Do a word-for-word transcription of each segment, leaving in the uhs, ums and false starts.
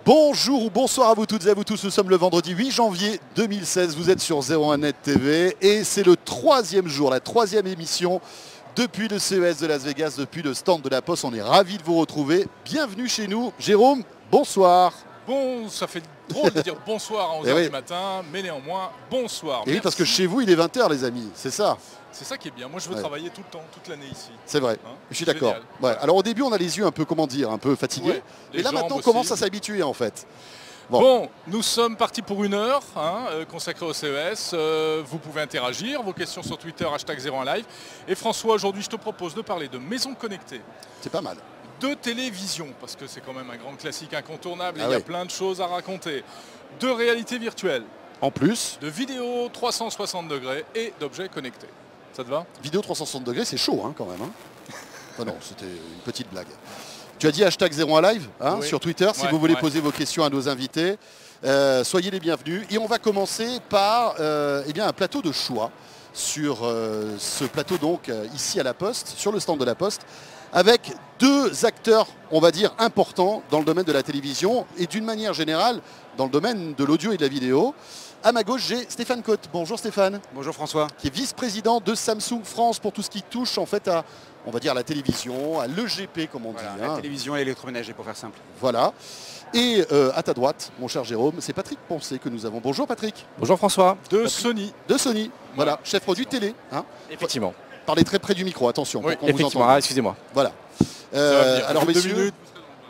Bonjour ou bonsoir à vous toutes et à vous tous, nous sommes le vendredi huit janvier deux mille seize, vous êtes sur zéro un net T V et c'est le troisième jour, la troisième émission depuis le C E S de Las Vegas, depuis le stand de la Poste. On est ravis de vous retrouver, bienvenue chez nous. Jérôme, bonsoir. Bon, ça fait drôle de dire bonsoir à onze heures oui. du matin, mais néanmoins, bonsoir. Et oui, parce que chez vous, il est vingt heures les amis, c'est ça. C'est ça qui est bien, moi je veux ouais. travailler tout le temps, toute l'année ici. C'est vrai, Hein, je suis d'accord. Ouais. Voilà. Alors au début, on a les yeux un peu, comment dire, un peu fatigués. Ouais, et là maintenant, on aussi. commence à s'habituer en fait. Bon. bon, nous sommes partis pour une heure hein, euh, consacrée au C E S. Euh, vous pouvez interagir, vos questions sur Twitter, hashtag zéro un live. Et François, aujourd'hui, je te propose de parler de maisons connectées. C'est pas mal. De télévision, parce que c'est quand même un grand classique incontournable, et ah il y a oui. plein de choses à raconter. De réalité virtuelle. En plus. De vidéos trois cent soixante degrés et d'objets connectés. Ça te va? Vidéo trois cent soixante degrés, c'est chaud hein, quand même. Hein. Oh non, c'était une petite blague. Tu as dit hashtag zéro un live hein, oui. sur Twitter, si ouais, vous voulez ouais. poser vos questions à nos invités. Euh, soyez les bienvenus. Et on va commencer par euh, eh bien, un plateau de choix sur euh, ce plateau donc euh, ici à la Poste, sur le stand de la Poste, avec deux acteurs, on va dire, importants dans le domaine de la télévision et d'une manière générale dans le domaine de l'audio et de la vidéo. À ma gauche, j'ai Stéphane Cotte. Bonjour Stéphane. Bonjour François. Qui est vice-président de Samsung France pour tout ce qui touche en fait à, on va dire, la télévision, à l'E G P comme on voilà, dit. La hein. télévision et l'électroménager pour faire simple. Voilà. Et euh, à ta droite, mon cher Jérôme, c'est Patrick Poncé que nous avons. Bonjour Patrick. Bonjour François. De Patrick. Sony. De Sony. Voilà, Voilà. chef produit télé. Hein. Effectivement. Parlez très près du micro, attention, Oui, pour qu'on vous Effectivement, entende. ah, excusez-moi. Voilà. Ça Euh, va venir. alors Deux messieurs, minutes.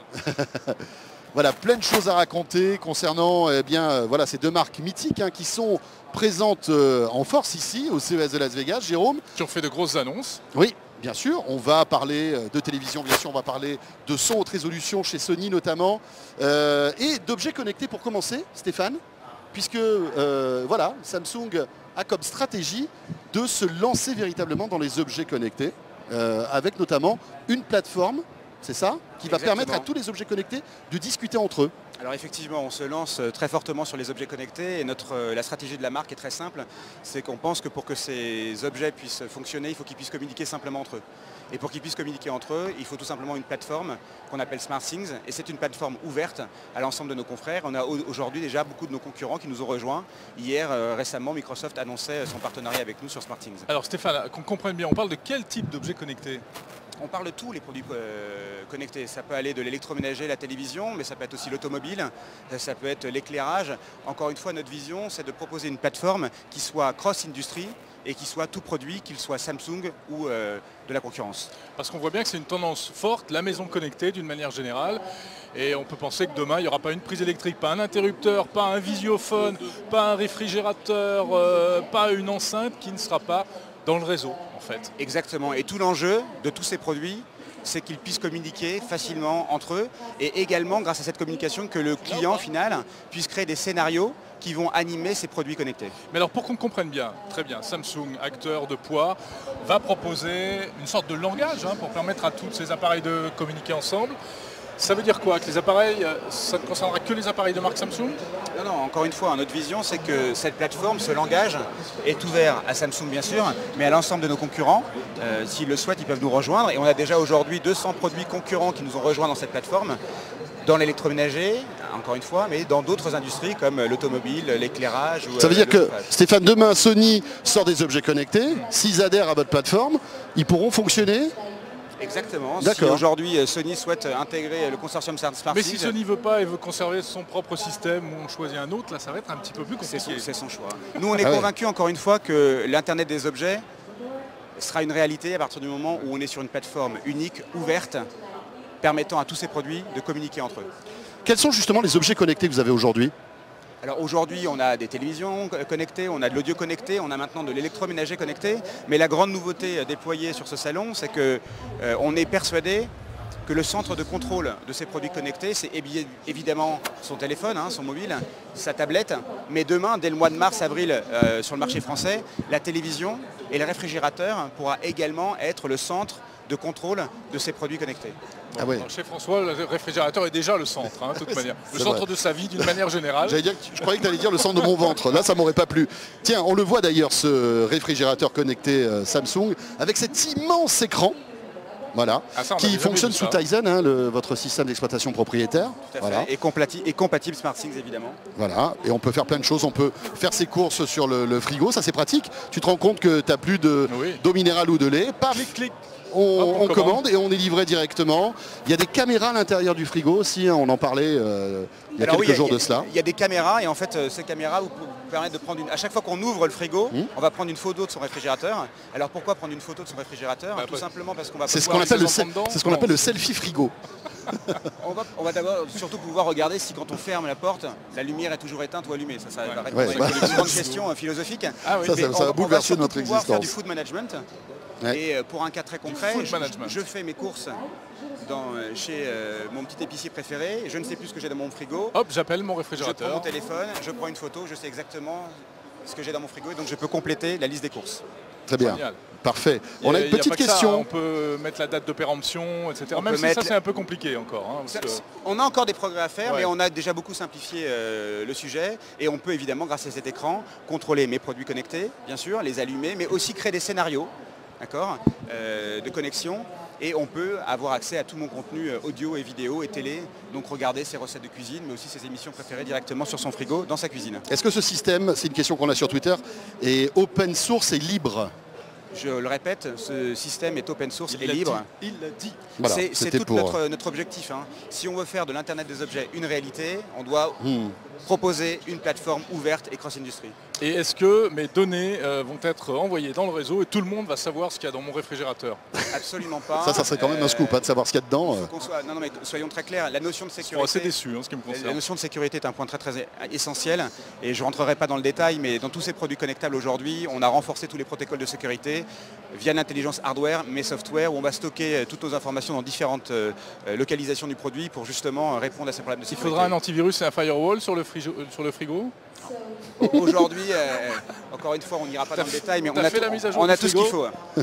voilà, plein de choses à raconter concernant eh bien, euh, voilà, ces deux marques mythiques hein, qui sont présentes euh, en force ici au C E S de Las Vegas. Jérôme. Qui ont fait de grosses annonces. Oui, bien sûr. On va parler de télévision, bien sûr. On va parler de son haute résolution chez Sony notamment. Euh, et d'objets connectés pour commencer, Stéphane. Puisque euh, voilà, Samsung a comme stratégie de se lancer véritablement dans les objets connectés. Euh, avec notamment une plateforme, c'est ça, qui va Exactement. permettre à tous les objets connectés de discuter entre eux. Alors effectivement, on se lance très fortement sur les objets connectés et notre, euh, la stratégie de la marque est très simple. C'est qu'on pense que pour que ces objets puissent fonctionner, il faut qu'ils puissent communiquer simplement entre eux. Et pour qu'ils puissent communiquer entre eux, il faut tout simplement une plateforme qu'on appelle SmartThings. Et c'est une plateforme ouverte à l'ensemble de nos confrères. On a aujourd'hui déjà beaucoup de nos concurrents qui nous ont rejoints. Hier, euh, récemment, Microsoft annonçait son partenariat avec nous sur SmartThings. Alors Stéphane, qu'on comprenne bien, on parle de quel type d'objets connectés? On parle de tous les produits euh, connectés. Ça peut aller de l'électroménager, la télévision, mais ça peut être aussi l'automobile, ça peut être l'éclairage. Encore une fois, notre vision, c'est de proposer une plateforme qui soit cross-industrie et qui soit tout produit, qu'il soit Samsung ou euh, de la concurrence. Parce qu'on voit bien que c'est une tendance forte, la maison connectée d'une manière générale. Et on peut penser que demain, il n'y aura pas une prise électrique, pas un interrupteur, pas un visiophone, pas un réfrigérateur, euh, pas une enceinte qui ne sera pas dans le réseau en fait. Exactement. Et tout l'enjeu de tous ces produits, c'est qu'ils puissent communiquer facilement entre eux et également grâce à cette communication que le client final puisse créer des scénarios qui vont animer ces produits connectés. Mais alors pour qu'on comprenne bien, très bien, Samsung, acteur de poids, va proposer une sorte de langage hein, pour permettre à tous ces appareils de communiquer ensemble. Ça veut dire quoi? Que les appareils, ça ne concernera que les appareils de marque Samsung? Non, non, encore une fois, notre vision, c'est que cette plateforme, ce langage, est ouvert à Samsung bien sûr, mais à l'ensemble de nos concurrents. Euh, S'ils le souhaitent, ils peuvent nous rejoindre. Et on a déjà aujourd'hui deux cents produits concurrents qui nous ont rejoints dans cette plateforme, dans l'électroménager, encore une fois, mais dans d'autres industries comme l'automobile, l'éclairage. Ça veut euh, dire que, chauffage. Stéphane, demain, Sony sort des objets connectés. S'ils adhèrent à votre plateforme, ils pourront fonctionner. Exactement. Si D'accord. aujourd'hui Sony souhaite intégrer le consortium SmartThings, Mais si Sony ne veut pas et veut conserver son propre système ou on choisit un autre, là ça va être un petit peu plus c'est compliqué. son, c'est son choix. Nous on est Ah ouais. convaincus encore une fois que l'Internet des objets sera une réalité à partir du moment où on est sur une plateforme unique, ouverte, permettant à tous ces produits de communiquer entre eux. Quels sont justement les objets connectés que vous avez aujourd'hui? Alors aujourd'hui, on a des télévisions connectées, on a de l'audio connecté, on a maintenant de l'électroménager connecté. Mais la grande nouveauté déployée sur ce salon, c'est qu'on euh, est persuadé que le centre de contrôle de ces produits connectés, c'est évidemment son téléphone, hein, son mobile, sa tablette. Mais demain, dès le mois de mars-avril, euh, sur le marché français, la télévision et le réfrigérateur pourra également être le centre de contrôle de ces produits connectés. Ah ouais. Alors, chez François, le réfrigérateur est déjà le centre, hein, de toute manière. Le C'est centre vrai. de sa vie d'une manière générale. J'allais dire que je croyais que tu allais dire le centre de mon ventre. Là, ça m'aurait pas plu. Tiens, on le voit d'ailleurs, ce réfrigérateur connecté euh, Samsung, avec cet immense écran. Voilà, Ah, ça, on qui avait jamais fonctionne vu sous ça. Tizen, hein, le- votre système d'exploitation propriétaire. Tout à Voilà. fait. Et, complati- et compatible SmartThings évidemment. Voilà, et on peut faire plein de choses. On peut faire ses courses sur le, le frigo, ça c'est pratique. Tu te rends compte que tu n'as plus de Oui. d'eau minérale ou de lait. Paf, Clic, clic. on, Hop, on on commande. commande. Et on est livré directement. Il y a des caméras à l'intérieur du frigo aussi, hein, on en parlait euh, il y a Alors quelques oui, jours il y a- de cela. Il y a des caméras et en fait euh, ces caméras vous, vous permettent de prendre une. À chaque fois qu'on ouvre le frigo, Mmh. on va prendre une photo de son réfrigérateur. Alors pourquoi prendre une photo de son réfrigérateur? Bah, Tout bah, simplement parce qu'on va C'est ce pouvoir- qu'on appelle, le, les se- enfants dedans c'est ce qu'on Non. appelle le selfie frigo. On va, on va d'abord surtout pouvoir regarder si quand on ferme la porte, la lumière est toujours éteinte ou allumée. Ça, ça va répondre Ouais, à une bah, une grande question euh, philosophique. Ah oui. Ça, Mais ça, on ça va- va on bouleverser surtout notre pouvoir faire du existence. food management. Ouais. Et euh, pour un cas très concret, food je, management. je fais mes courses dans, euh, chez euh, mon petit épicier préféré. Je ne sais plus ce que j'ai dans mon frigo. Hop, j'appelle mon Je prends réfrigérateur. mon téléphone, je prends une photo, je sais exactement ce que j'ai dans mon frigo et donc je peux compléter la liste des courses. Très bien, Génial. parfait. Il y On a il une y a petite pas que ça, question. hein. On peut mettre la date de péremption, et cetera. On Même peut si mettre ça c'est un peu compliqué encore. hein, parce Ça, que- On a encore des progrès à faire, Ouais. mais on a déjà beaucoup simplifié euh, le sujet et on peut évidemment, grâce à cet écran, contrôler mes produits connectés, bien sûr, les allumer, mais aussi créer des scénarios, d'accord, euh, de connexion. Et on peut avoir accès à tout mon contenu euh, audio et vidéo et télé, donc regarder ses recettes de cuisine, mais aussi ses émissions préférées directement sur son frigo, dans sa cuisine. Est-ce que ce système, c'est une question qu'on a sur Twitter, est open source et libre? Je le répète, ce système est open source Il et l'a libre. dit, Il l'a dit. Voilà, C'est c'est c'était tout pour... notre, notre objectif. hein. Si on veut faire de l'Internet des objets une réalité, on doit Hmm. proposer une plateforme ouverte et cross-industrie. Et est-ce que mes données euh, vont être envoyées dans le réseau et tout le monde va savoir ce qu'il y a dans mon réfrigérateur? Absolument pas. Ça, ça serait quand même un Euh, scoop, hein, de savoir ce qu'il y a dedans. il euh. faut qu'on soit- Non, non, mais soyons très clairs, la notion de Ils sont assez sécurité. déçus en ce qui me La concerne. notion de sécurité est un point très très essentiel et je ne rentrerai pas dans le détail, mais dans tous ces produits connectables aujourd'hui, on a renforcé tous les protocoles de sécurité via l'intelligence hardware, mais software, où on va stocker euh, toutes nos informations dans différentes euh, euh, localisations du produit pour justement euh, répondre à ces problèmes de Il sécurité. faudra un antivirus et un firewall sur le, frigo- euh, sur le frigo. Aujourd'hui, euh, encore une fois, on n'ira pas dans le détail, mais on t'as a, fait tout- la mise à jour on du a tout ce qu'il frigo faut. hein.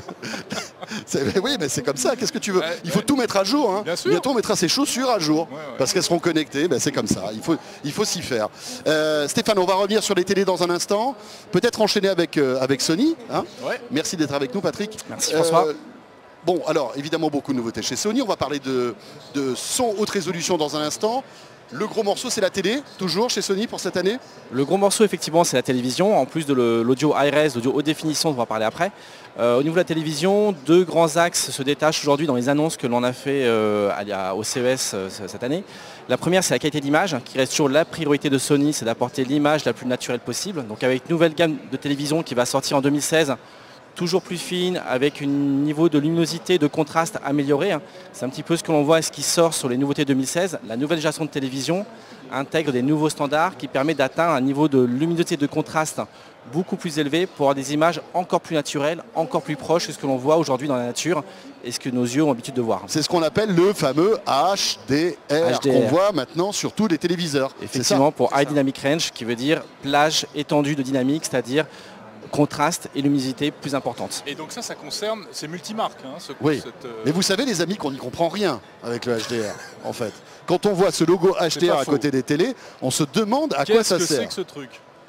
C'est- Oui, mais c'est comme ça, qu'est-ce que tu veux? Ouais, Il faut ouais. tout mettre à jour. Hein. Bien sûr. Bientôt, on mettra ses chaussures à jour, Ouais, ouais. parce qu'elles seront connectées, ben, c'est comme ça, il faut, il faut s'y faire. Euh, Stéphane, on va revenir sur les télés dans un instant, peut-être enchaîner avec, euh, avec Sony. Hein. Ouais. Merci d'être avec nous, Patrick. Merci, François. Bon, alors, évidemment, beaucoup de nouveautés chez Sony. On va parler de, de son haute résolution dans un instant. Le gros morceau, c'est la télé, toujours chez Sony pour cette année. Le gros morceau, effectivement, c'est la télévision. En plus de le- l'audio high-res, l'audio haute définition, on va en parler après. Euh, au niveau de la télévision, deux grands axes se détachent aujourd'hui dans les annonces que l'on a fait euh, à- à- au C E S euh, cette année. La première, c'est la qualité d'image, qui reste toujours la priorité de Sony, c'est d'apporter l'image la plus naturelle possible. Donc avec une nouvelle gamme de télévision qui va sortir en deux mille seize, toujours plus fine, avec un niveau de luminosité, de contraste amélioré. hein. C'est un petit peu ce que l'on voit et ce qui sort sur les nouveautés deux mille seize. La nouvelle génération de télévision intègre des nouveaux standards qui permettent d'atteindre un niveau de luminosité et de contraste beaucoup plus élevé pour avoir des images encore plus naturelles, encore plus proches que ce que l'on voit aujourd'hui dans la nature et ce que nos yeux ont l'habitude de voir. C'est ce qu'on appelle le fameux H D R, H D R. qu'on voit maintenant sur tous les téléviseurs. C'est ça. Effectivement, pour High Dynamic Range, qui veut dire plage étendue de dynamique, c'est-à-dire contraste et luminosité plus importante. Et donc ça, ça concerne, c'est multimarque. Hein, ce, Oui. cette, euh, Mais vous savez, les amis, qu'on n'y comprend rien avec le H D R, en fait. Quand on voit ce logo H D R pas à faux. côté des télés, on se demande à quoi Qu'est-ce ça que c'est sert. que ce truc?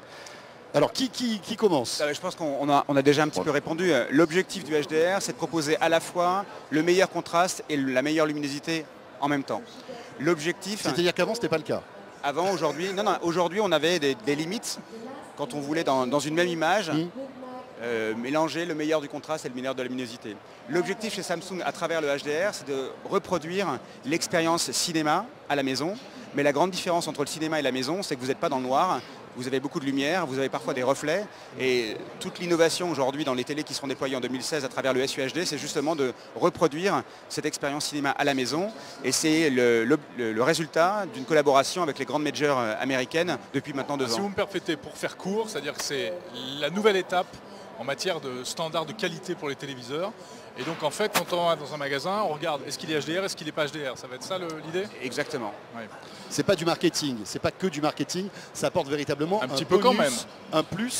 Alors, qui, qui, qui commence? Euh, Je pense qu'on on a, on a déjà un petit peu répondu. Euh, L'objectif du H D R, c'est de proposer à la fois le meilleur contraste et la meilleure luminosité en même temps. L'objectif, C'est-à-dire qu'avant, ce n'était pas le cas. avant, aujourd'hui, non, non, aujourd'hui, on avait des, des limites quand on voulait dans, dans une même image Mm. euh, mélanger le meilleur du contraste et le meilleur de la luminosité. L'objectif chez Samsung à travers le H D R, c'est de reproduire l'expérience cinéma à la maison. Mais la grande différence entre le cinéma et la maison, c'est que vous n'êtes pas dans le noir. Vous avez beaucoup de lumière, vous avez parfois des reflets. Et toute l'innovation aujourd'hui dans les télés qui seront déployées en deux mille seize à travers le S U H D, c'est justement de reproduire cette expérience cinéma à la maison. Et c'est le, le- le- le résultat d'une collaboration avec les grandes majors euh, américaines depuis maintenant deux Si vous ans. me permettez, pour faire court, c'est-à-dire que c'est la nouvelle étape en matière de standards de qualité pour les téléviseurs. Et donc en fait, quand on va dans un magasin, on regarde est-ce qu'il est H D R, est-ce qu'il n'est pas H D R. Ça va être ça le- l'idée? Exactement. Ouais. C'est pas du marketing, c'est pas que du marketing, ça apporte véritablement Un un, petit peu quand bonus, même. un plus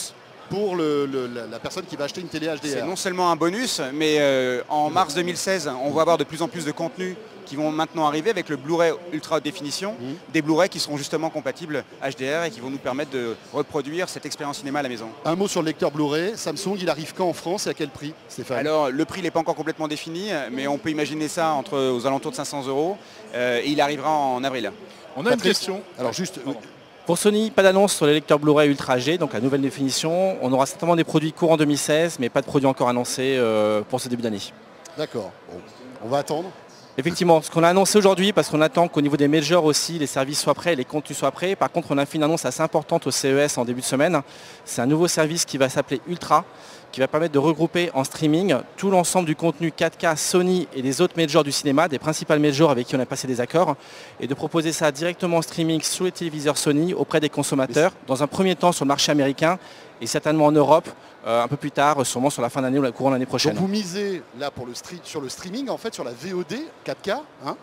pour le, le, la, la personne qui va acheter une télé H D R. C'est non seulement un bonus, mais euh, en mars deux mille seize, on va avoir de plus en plus de contenus qui vont maintenant arriver avec le Blu-ray ultra haute définition, mmh. des Blu-ray qui seront justement compatibles H D R et qui vont nous permettre de reproduire cette expérience cinéma à la maison. Un mot sur le lecteur Blu-ray, Samsung, il arrive quand en France et à quel prix, Stéphane? Alors le prix n'est pas encore complètement défini, mais on peut imaginer ça entre aux alentours de cinq cents euros euh, et il arrivera en avril. On a Patrick, une question. Alors juste... Pardon. Pour Sony, pas d'annonce sur les lecteurs Blu-ray Ultra H D, donc la nouvelle définition. On aura certainement des produits courants deux mille seize, mais pas de produits encore annoncés euh, pour ce début d'année. D'accord. Bon. On va attendre. Effectivement, ce qu'on a annoncé aujourd'hui, parce qu'on attend qu'au niveau des majors aussi, les services soient prêts, les contenus soient prêts. Par contre, on a fait une annonce assez importante au C E S en début de semaine. C'est un nouveau service qui va s'appeler Ultra, qui va permettre de regrouper en streaming tout l'ensemble du contenu quatre K Sony et des autres majors du cinéma, des principales majors avec qui on a passé des accords, et de proposer ça directement en streaming sur les téléviseurs Sony auprès des consommateurs, dans un premier temps sur le marché américain et certainement en Europe, euh, un peu plus tard, sûrement sur la fin d'année ou la courant l'année prochaine. Donc vous misez là pour le street, sur le streaming, en fait, sur la V O D quatre K, hein,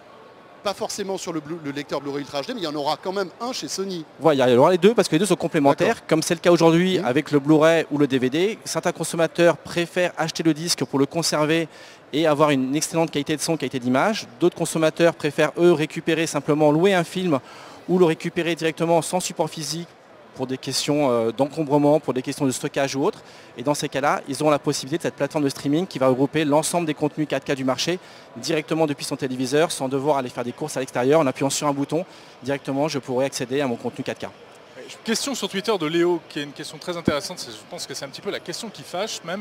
pas forcément sur le, Blu- le lecteur Blu-ray Ultra H D, mais il y en aura quand même un chez Sony. Voilà, il y aura les deux parce que les deux sont complémentaires, comme c'est le cas aujourd'hui mmh. avec le Blu-ray ou le D V D. Certains consommateurs préfèrent acheter le disque pour le conserver et avoir une excellente qualité de son, qualité d'image. D'autres consommateurs préfèrent, eux, récupérer simplement, louer un film ou le récupérer directement sans support physique pour des questions euh, d'encombrement, pour des questions de stockage ou autres. Et dans ces cas-là, ils auront la possibilité de cette plateforme de streaming qui va regrouper l'ensemble des contenus quatre K du marché directement depuis son téléviseur sans devoir aller faire des courses à l'extérieur. En appuyant sur un bouton, directement, je pourrai accéder à mon contenu quatre K. Question sur Twitter de Léo, qui est une question très intéressante. Je pense que c'est un petit peu la question qui fâche même.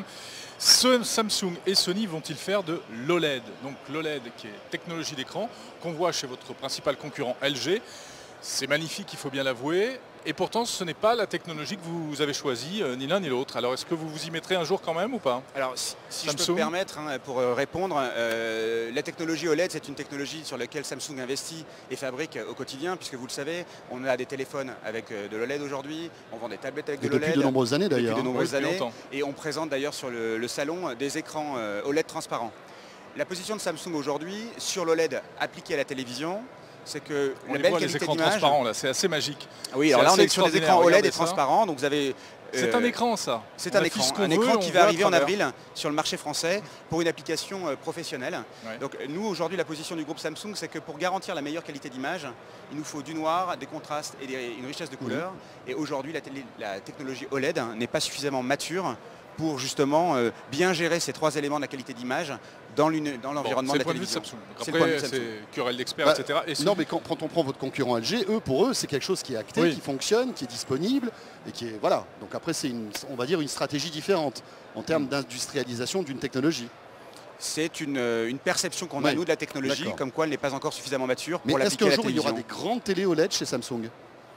Ce Samsung et Sony vont-ils faire de l'O L E D? Donc l'O L E D qui est technologie d'écran, qu'on voit chez votre principal concurrent L G. C'est magnifique, il faut bien l'avouer. Et pourtant, ce n'est pas la technologie que vous avez choisie, euh, ni l'un ni l'autre. Alors, est-ce que vous vous y mettrez un jour quand même ou pas? Alors, si, si je peux me permettre, hein, pour euh, répondre, euh, la technologie O L E D, c'est une technologie sur laquelle Samsung investit et fabrique au quotidien, puisque vous le savez, on a des téléphones avec euh, de l'O L E D aujourd'hui, on vend des tablettes avec et de l'O L E D. Depuis de nombreuses années d'ailleurs. Depuis de nombreuses oui, années. longtemps. Et on présente d'ailleurs sur le, le salon des écrans euh, O L E D transparents. La position de Samsung aujourd'hui, sur l'O L E D appliqué à la télévision, c'est que on la les belle voit, qualité les écrans d'image, transparents là, c'est assez magique. Oui, alors là on est sur des écrans O L E D et transparents, donc vous avez. Euh, c'est un écran ça. C'est un écran, un écran qui va arriver en avril sur le marché français pour une application euh, professionnelle. Ouais. Donc nous aujourd'hui la position du groupe Samsung, c'est que pour garantir la meilleure qualité d'image, il nous faut du noir, des contrastes et des, une richesse de couleurs. Mmh. Et aujourd'hui la, la technologie O L E D n'est pas suffisamment mature pour justement euh, bien gérer ces trois éléments de la qualité d'image dans l'environnement bon, de la télévision. C'est le point de vue de Samsung. Après, c'est querelle d'experts, bah, et cetera. Et non, mais quand, quand on prend votre concurrent L G, eux, pour eux, c'est quelque chose qui est acté, oui. qui fonctionne, qui est disponible, et qui est voilà. Donc après, c'est une, on va dire une stratégie différente en termes d'industrialisation d'une technologie. C'est une, une perception qu'on a, oui. nous, de la technologie, comme quoi elle n'est pas encore suffisamment mature pour l'appliquer à la télévision. Mais est-ce qu'un jour, il y aura des grandes télé O L E D chez Samsung ?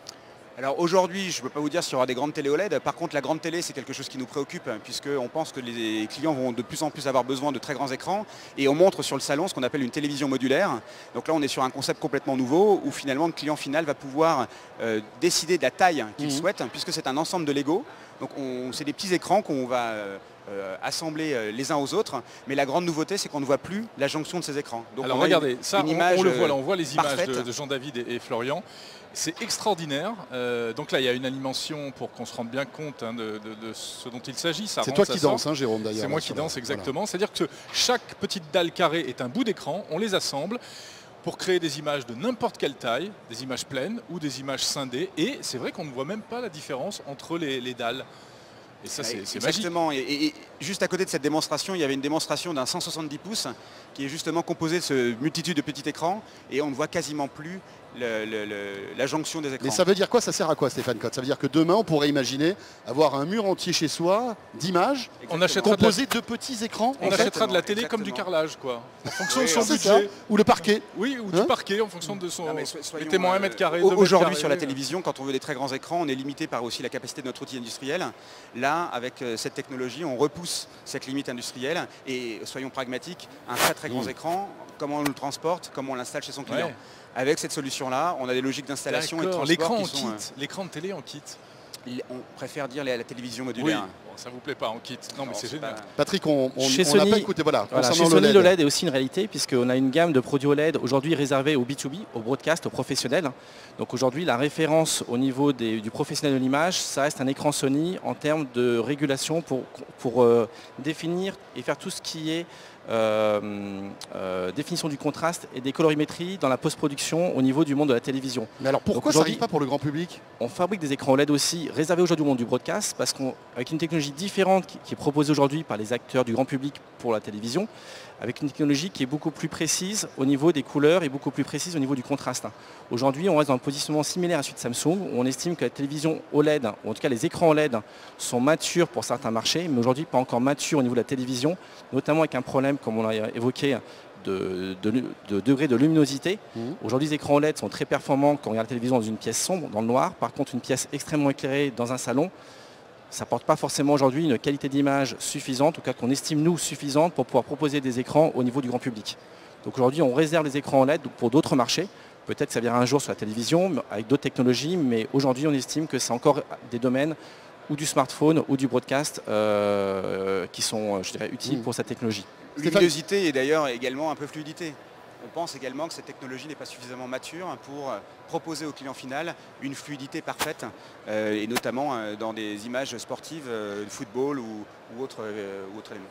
Alors aujourd'hui, je ne peux pas vous dire s'il y aura des grandes télé O L E D. Par contre, la grande télé, c'est quelque chose qui nous préoccupe, puisqu'on pense que les clients vont de plus en plus avoir besoin de très grands écrans. Et on montre sur le salon ce qu'on appelle une télévision modulaire. Donc là, on est sur un concept complètement nouveau, où finalement, le client final va pouvoir euh, décider de la taille qu'il mmh. souhaite, puisque c'est un ensemble de Lego. Donc c'est des petits écrans qu'on va euh, euh, assembler euh, les uns aux autres. Mais la grande nouveauté, c'est qu'on ne voit plus la jonction de ces écrans. Donc alors on regardez, une, ça, une on, image, on le voit là, on voit les images parfaite. de, de Jean-David et, et Florian. C'est extraordinaire. Euh, donc là, il y a une animation pour qu'on se rende bien compte hein, de, de, de ce dont il s'agit. C'est toi qui danses, hein, Jérôme, d'ailleurs. C'est moi qui danse, exactement. Voilà. C'est-à-dire que chaque petite dalle carrée est un bout d'écran. On les assemble pour créer des images de n'importe quelle taille, des images pleines ou des images scindées. Et c'est vrai qu'on ne voit même pas la différence entre les, les dalles. Et ça, c'est magique. Exactement. Et, et, et juste à côté de cette démonstration, il y avait une démonstration d'un cent soixante-dix pouces qui est justement composé de ce multitude de petits écrans. Et on ne voit quasiment plus Le, le, le, la jonction des écrans. Mais ça veut dire quoi? Ça sert à quoi, Stéphane Cotte? Ça veut dire que demain, on pourrait imaginer avoir un mur entier chez soi d'images composé de, la... de petits écrans. On achètera de la télé exactement. Comme du carrelage, quoi. En fonction oui, de son budget. Ça. Ou le parquet. Oui, ou hein? du parquet, en fonction de son... Mettez-moi un mètre carré, aujourd'hui, sur la télévision, quand on veut des très grands écrans, on est limité par aussi la capacité de notre outil industriel. Là, avec cette technologie, on repousse cette limite industrielle. Et soyons pragmatiques, un très très grand mmh. écran, comment on le transporte, comment on l'installe chez son client. Ouais. Avec cette solution-là, on a des logiques d'installation et de transport l'écran qui en sont... kit, l'écran de télé en kit. On préfère dire la, la télévision Oui, modulaire. bon, ça vous plaît pas, on quitte. Non, mais Non, c'est c'est génial. pas- Patrick, on on- Chez on n'a Sony- pas écouté. Voilà, Voilà, chez concernant Sony, l'O L E D. l'O L E D est aussi une réalité puisqu'on a une gamme de produits O L E D aujourd'hui réservée au B deux B, au broadcast, au professionnel. Donc aujourd'hui, la référence au niveau des- du professionnel de l'image, ça reste un écran Sony en termes de régulation pour, pour euh, définir et faire tout ce qui est euh, euh, définition du contraste et des colorimétries dans la post-production au niveau du monde de la télévision. Mais alors pourquoi Donc ça aujourd'hui- n'arrive pas pour le grand public? On fabrique des écrans O L E D aussi réservés aujourd'hui au monde du broadcast parce qu'avec une technologie différente qui, qui est proposée aujourd'hui par les acteurs du grand public pour la télévision, avec une technologie qui est beaucoup plus précise au niveau des couleurs et beaucoup plus précise au niveau du contraste. Aujourd'hui, on reste dans un positionnement similaire à celui de Samsung où on estime que la télévision O L E D, ou en tout cas les écrans O L E D, sont matures pour certains marchés, mais aujourd'hui pas encore matures au niveau de la télévision, notamment avec un problème, comme on l'a évoqué, de, de, de degré de luminosité. Mmh. Aujourd'hui, les écrans O L E D sont très performants quand on regarde la télévision dans une pièce sombre, dans le noir. Par contre, une pièce extrêmement éclairée dans un salon, ça ne porte pas forcément aujourd'hui une qualité d'image suffisante, en tout cas qu'on estime nous suffisante pour pouvoir proposer des écrans au niveau du grand public. Donc aujourd'hui, on réserve les écrans O L E D pour d'autres marchés. Peut-être que ça viendra un jour sur la télévision avec d'autres technologies, mais aujourd'hui, on estime que c'est encore des domaines ou du smartphone ou du broadcast euh, qui sont, je dirais, utiles Mmh. pour cette technologie. Luminosité et d'ailleurs également un peu fluidité. On pense également que cette technologie n'est pas suffisamment mature pour proposer au client final une fluidité parfaite, euh, et notamment euh, dans des images sportives, euh, de football ou, ou autre, euh, ou autre élément.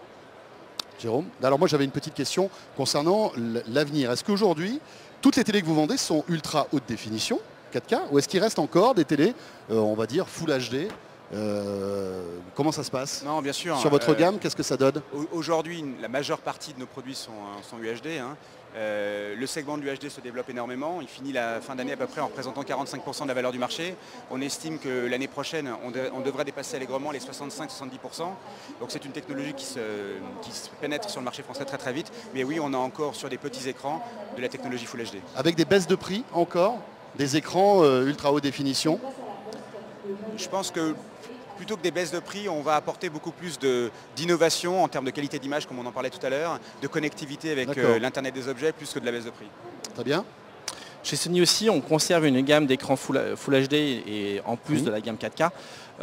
Jérôme, alors moi j'avais une petite question concernant l- l'avenir. Est-ce qu'aujourd'hui, toutes les télés que vous vendez sont ultra haute définition, quatre K, ou est-ce qu'il reste encore des télés, euh, on va dire, Full H D? Euh, comment ça se passe Non, bien sûr. sur votre euh, gamme? Qu'est-ce que ça donne? au- Aujourd'hui, la majeure partie de nos produits sont, euh, sont U H D. hein. Euh, le segment de l'U H D se développe énormément. Il finit la fin d'année à peu près en représentant quarante-cinq pour cent de la valeur du marché. On estime que l'année prochaine, on, de- on devrait dépasser allègrement les soixante-cinq à soixante-dix pour cent. Donc c'est une technologie qui se, qui se pénètre sur le marché français très très vite. Mais oui, on a encore sur des petits écrans de la technologie Full H D. Avec des baisses de prix encore? Des écrans euh, ultra haute définition? Je pense que plutôt que des baisses de prix, on va apporter beaucoup plus de- d'innovation en termes de qualité d'image, comme on en parlait tout à l'heure, de connectivité avec D'accord. euh, l'Internet des objets, plus que de la baisse de prix. Très bien. Chez Sony aussi, on conserve une gamme d'écrans Full, Full H D et en plus Mhm. de la gamme quatre K.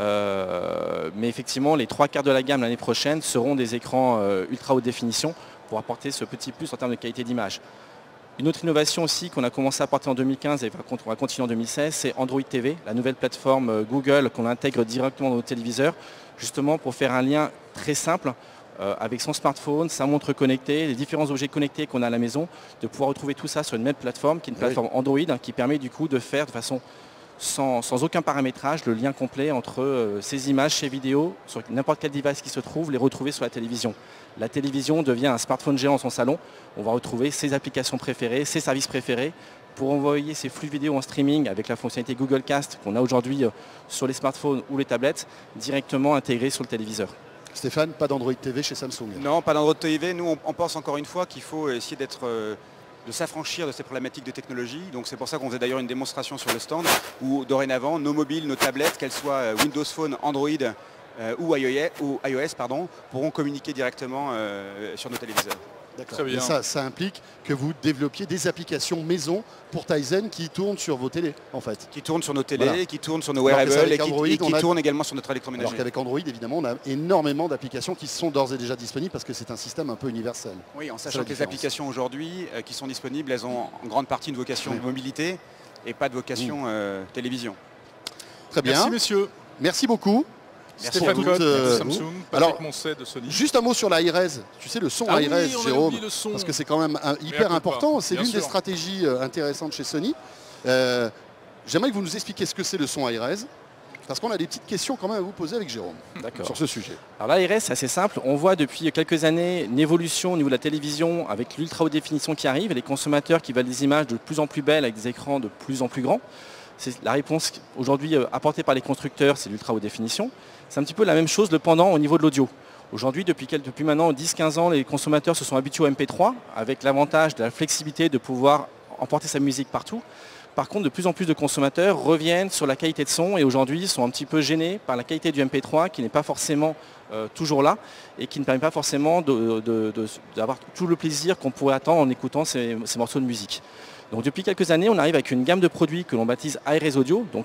Euh, mais effectivement, les trois quarts de la gamme l'année prochaine seront des écrans euh, ultra haute définition pour apporter ce petit plus en termes de qualité d'image. Une autre innovation aussi qu'on a commencé à apporter en deux mille quinze et on va continuer en deux mille seize, c'est Android T V, la nouvelle plateforme euh, Google qu'on intègre directement dans nos téléviseurs, justement pour faire un lien très simple euh, avec son smartphone, sa montre connectée, les différents objets connectés qu'on a à la maison, de pouvoir retrouver tout ça sur une même plateforme, qui est une Oui. plateforme Android, hein, qui permet du coup de faire de façon sans, sans aucun paramétrage le lien complet entre euh, ces images, ces vidéos, sur n'importe quel device qui se trouve, les retrouver sur la télévision. La télévision devient un smartphone géant dans son salon. On va retrouver ses applications préférées, ses services préférés pour envoyer ces flux vidéo en streaming avec la fonctionnalité Google Cast qu'on a aujourd'hui euh, sur les smartphones ou les tablettes directement intégrés sur le téléviseur. Stéphane, pas d'Android T V chez Samsung? Non, pas d'Android T V. Nous, on, on pense encore une fois qu'il faut essayer d'être, euh, de s'affranchir de ces problématiques de technologie. Donc c'est pour ça qu'on faisait d'ailleurs une démonstration sur le stand où dorénavant, nos mobiles, nos tablettes, qu'elles soient euh, Windows Phone, Android euh, ou iOS, ou iOS pardon, pourront communiquer directement euh, sur nos téléviseurs. D'accord. Très bien. Mais ça, ça implique que vous développiez des applications maison pour Tizen qui tournent sur vos télés, en fait. Qui tournent sur nos télés, Voilà. qui tournent sur nos Alors que ça, wearables avec et qui, Android, et qui on a- tournent également sur notre Alors électroménager. qu'avec Android, évidemment, on a énormément d'applications qui sont d'ores et déjà disponibles parce que c'est un système un peu universel. Oui, en C'est la sachant que les différence. applications aujourd'hui euh, qui sont disponibles, elles ont en grande partie une vocation Oui. de mobilité et pas de vocation euh, télévision. Très bien. Merci messieurs. Merci beaucoup. Merci pour Stéphane toute, Cotte euh, de Samsung, Patrick Alors, Moncet de Sony. Juste un mot sur la hi-res. Tu sais, le son Ah oui, hi-res, on a Jérôme, oublié le son. parce que c'est quand même un- Mais hyper à coup important. pas, C'est bien l'une des sûr. stratégies euh, intéressantes chez Sony. Euh, J'aimerais que vous nous expliquiez ce que c'est le son hi-res, parce qu'on a des petites questions quand même à vous poser avec Jérôme D'accord. sur ce sujet. Alors l'A R S, c'est assez simple. On voit depuis quelques années une évolution au niveau de la télévision avec l'ultra haute définition qui arrive et les consommateurs qui veulent des images de plus en plus belles avec des écrans de plus en plus grands. C'est la réponse aujourd'hui euh, apportée par les constructeurs, c'est l'ultra haute définition. C'est un petit peu la même chose le pendant au niveau de l'audio. Aujourd'hui, depuis, quel- depuis maintenant dix quinze ans, les consommateurs se sont habitués au M P trois avec l'avantage de la flexibilité de pouvoir emporter sa musique partout. Par contre, de plus en plus de consommateurs reviennent sur la qualité de son et aujourd'hui sont un petit peu gênés par la qualité du M P trois qui n'est pas forcément euh, toujours là et qui ne permet pas forcément de- de- de- d'avoir tout le plaisir qu'on pourrait attendre en écoutant ces, ces morceaux de musique. Donc depuis quelques années, on arrive avec une gamme de produits que l'on baptise hi-res audio, donc euh,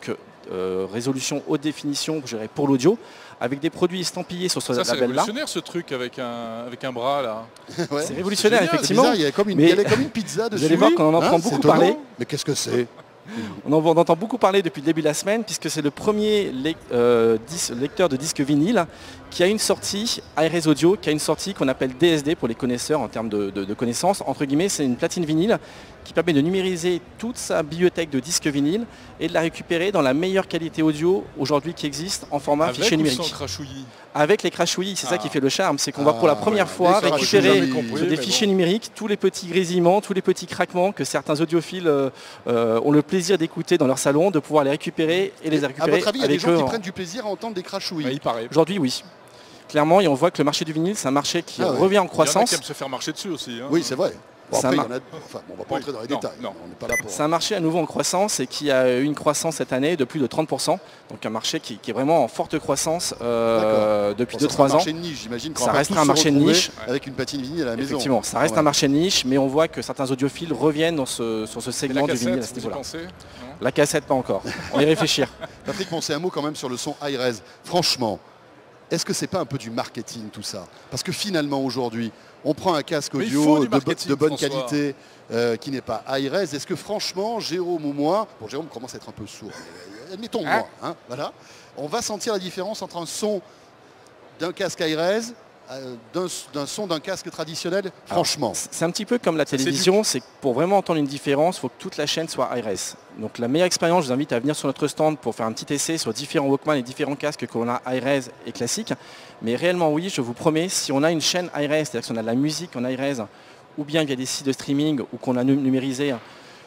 euh, résolution haute définition je dirais, pour l'audio, avec des produits estampillés sur ce Ça, c'est label-là. révolutionnaire ce truc avec un, avec un bras là. Ouais. C'est révolutionnaire, génial, effectivement. Bizarre, il y a comme une, Mais- il y a comme une pizza dessus. Vous allez voir qu'on en Hein, entend c'est beaucoup étonnant. parler. Mais qu'est-ce que c'est? On en on entend beaucoup parler depuis le début de la semaine, puisque c'est le premier lec- euh, dis- lecteur de disque vinyle qui a une sortie Hi-Res Audio, qui a une sortie qu'on appelle D S D pour les connaisseurs en termes de, de- de connaissances. Entre guillemets, c'est une platine vinyle qui permet de numériser toute sa bibliothèque de disques vinyle et de la récupérer dans la meilleure qualité audio aujourd'hui qui existe en format Avec fichier ou numérique. sans crachouillis. Avec les crashouillis, c'est ça Ah. qui fait le charme, c'est qu'on va pour la Ah, première ouais, fois les récupérer crashouillis, compris, sur des mais fichiers bon. numériques tous les petits grésillements, tous les petits craquements que certains audiophiles euh, euh, ont le plaisir d'écouter dans leur salon, de pouvoir les récupérer et les À récupérer votre avis, il y a des avec gens eux. qui en- prennent du plaisir à entendre des crachouilles. Ouais, il paraît. Aujourd'hui, oui. Clairement, et on voit que le marché du vinyle, c'est un marché qui Ah ouais. revient en Il y en a croissance. qui aiment se faire marcher dessus aussi. hein. Oui, c'est vrai. Bon, Ça après, il y mar- en a- enfin, bon, on va pas Oui, entrer dans les non, détails. non. On n'est pas là pour. C'est un marché à nouveau en croissance et qui a eu une croissance cette année de plus de trente pour cent. Donc un marché qui, qui est vraiment en forte croissance euh, depuis Bon, deux ça sera trois un ans. marché de niche, j'imagine. qu'on Ça va pas restera tous un se marché de retrouver niche. avec une patine vinyle à la maison. Effectivement, ça reste Ouais. un marché de niche, mais on voit que certains audiophiles reviennent dans ce, sur ce Et segment la du vinyle à cassette, ce vous y niveau-là. pensez Non. La cassette, pas encore. On va y réfléchir. Patrick, bon, c'est un mot quand même sur le son Hi-Res. Franchement, est-ce que c'est pas un peu du marketing tout ça? Parce que finalement aujourd'hui, on prend un casque Mais il faut audio du de, bo- marketing, de bonne François. qualité euh, qui n'est pas Hi-Res. Est-ce que franchement, Jérôme ou moi, bon Jérôme commence à être un peu sourd, mais admettons Hein moi, hein, voilà, on va sentir la différence entre un son d'un casque Hi-Res, euh, d'un d'un son d'un casque traditionnel, franchement. C'est un petit peu comme la c'est télévision, c'est que pour vraiment entendre une différence, il faut que toute la chaîne soit Hi-Res. Donc la meilleure expérience, je vous invite à venir sur notre stand pour faire un petit essai sur différents Walkman et différents casques qu'on a Hi-Res et classiques. Mais réellement oui, je vous promets, si on a une chaîne Hi-Res, c'est-à-dire si on a de la musique en Hi-Res, ou bien via des sites de streaming ou qu'on a nu- numérisé,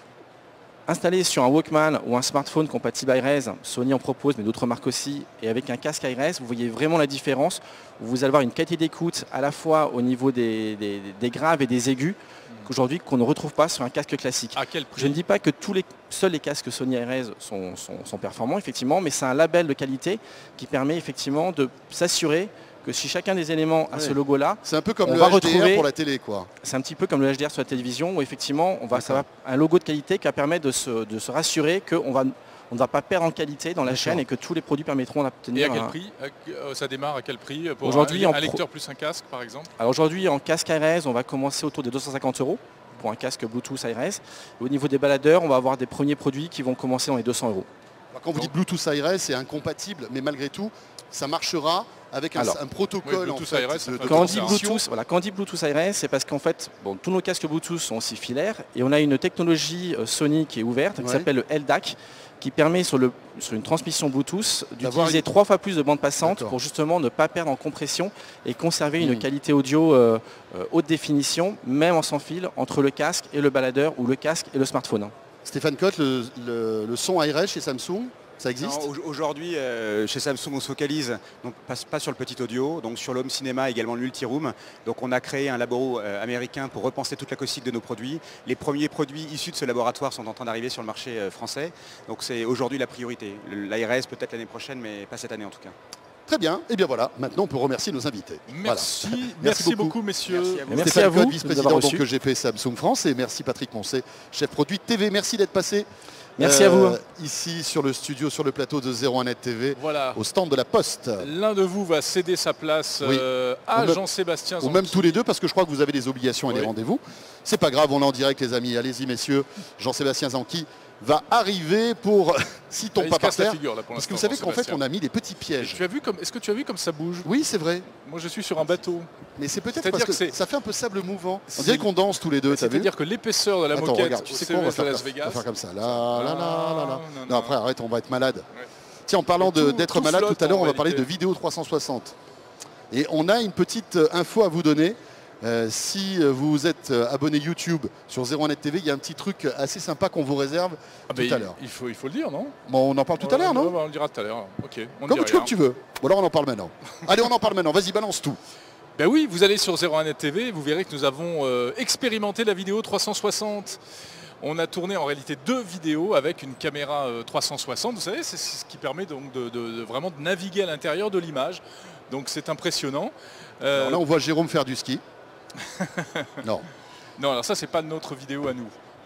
installé sur un Walkman ou un smartphone compatible Hi-Res, Sony en propose, mais d'autres marques aussi, et avec un casque Hi-Res, vous voyez vraiment la différence. Vous allez avoir une qualité d'écoute à la fois au niveau des, des- des graves et des aigus, qu'aujourd'hui qu'on ne retrouve pas sur un casque classique. À quel prix? Je ne dis pas que tous les, seuls les casques Sony Hi-Res sont, sont- sont performants, effectivement, mais c'est un label de qualité qui permet effectivement de s'assurer que si chacun des éléments a Ouais. ce logo-là, C'est un peu comme on le va H D R retrouver- pour la télé, quoi. c'est un petit peu comme le H D R sur la télévision où effectivement on va, ça va un logo de qualité qui va permettre de se, de se rassurer qu'on va, on ne va pas perdre en qualité dans la D'accord. chaîne et que tous les produits permettront Et à d'obtenir quel un- prix À- euh, Ça démarre à quel prix pour Aujourd'hui, un, en un pro- lecteur plus un casque par exemple? Alors aujourd'hui en casque Hi-Res, on va commencer autour des deux cent cinquante euros pour un casque Bluetooth Hi-Res. Et au niveau des baladeurs, on va avoir des premiers produits qui vont commencer dans les deux cents euros. Alors, quand vous Donc- dites Bluetooth Hi-Res, c'est incompatible, mais malgré tout, ça marchera avec un, Alors, un protocole oui, en Bluetooth fait, Hi-Res, ça de, fait de Quand on D'accord. dit transmission. Bluetooth, voilà, quand on dit Bluetooth Hi-Res, c'est parce qu'en fait, bon, tous nos casques Bluetooth sont aussi filaires et on a une technologie euh, Sony qui est ouverte, Ouais. qui s'appelle le L D A C, qui permet sur, le, sur une transmission Bluetooth D'avoir d'utiliser une- trois fois plus de bandes passantes D'accord. pour justement ne pas perdre en compression et conserver Mhm. une qualité audio euh, euh, haute définition, même en sans fil, entre le casque et le baladeur ou le casque et le smartphone. Stéphane Cotte, le, le- le son Hi-Res chez Samsung, ça existe? Non, au- Aujourd'hui, euh, chez Samsung, on se focalise donc pas, pas sur le petit audio, donc sur l'home cinéma, également le multiroom. Donc on a créé un labo euh, américain pour repenser toute l'acoustique de nos produits. Les premiers produits issus de ce laboratoire sont en train d'arriver sur le marché euh, français. Donc c'est aujourd'hui la priorité. L'A R S peut-être l'année prochaine, mais pas cette année en tout cas. Très bien, et bien voilà, maintenant on peut remercier nos invités. Merci, Voilà. merci, beaucoup. beaucoup messieurs. Merci à vous. Merci Stéphane à vous Cotte, de nous vice-président avoir donc reçus. G P Samsung France, et merci Patrick Moncé, chef produit T V. Merci d'être passé. Merci à vous. Ici sur le studio, sur le plateau de zéro un net T V, Voilà. au stand de la Poste. L'un de vous va céder sa place Oui. euh, à Ou même- Jean-Sébastien Ou même Zanqui. tous les deux, parce que je crois que vous avez des obligations et des Oui. rendez-vous. C'est pas grave, on est en direct les amis. Allez-y messieurs, Jean-Sébastien Zanqui va arriver pour, s'il Ah, tombe il pas se par casse la terre, figure là pour parce que l'instant, vous savez qu'en fait Jean-Sébastien. on a mis des petits pièges. Tu as vu comme, est-ce que tu as vu comme ça bouge? Oui c'est vrai, Moi je suis sur un bateau. mais c'est peut-être C'est-à-dire parce que, que c'est- ça fait un peu sable mouvant. On C'est- dirait qu'on danse tous les deux, t'as vu? C'est-à-dire que l'épaisseur de la Attends, moquette regarde, au tu sais C quoi, on E va S de faire, Las on va Vegas. faire comme ça. Là, là, là, là, là. Non, Non, non. après arrête, on va être malade. Ouais. Tiens, en parlant de- Tout- d'être tout malade, flotte, tout à l'heure en on va parler de réalité. vidéo trois cent soixante. Et on a une petite euh, info à vous donner. Euh, si euh, vous êtes euh, abonné YouTube sur zéro un net T V, il y a un petit truc assez sympa qu'on vous réserve Ah, tout mais à il- l'heure. Il faut, il faut le dire, non? Bon, on en parle tout à l'heure, non? Ouais, bah, on le dira tout à l'heure. Ok. On Comme dit tu veux rien. que tu veux. Ou alors on en parle maintenant. Allez, on en parle maintenant. Vas-y, balance tout. Ben oui, vous allez sur zéro un net T V, vous verrez que nous avons euh, expérimenté la vidéo trois cent soixante. On a tourné en réalité deux vidéos avec une caméra euh, trois cent soixante. Vous savez, c'est ce qui permet donc de, de- de vraiment de naviguer à l'intérieur de l'image. Donc c'est impressionnant. Euh, Alors là, on voit Jérôme faire du ski. Non. Non, alors ça c'est pas notre vidéo à nous.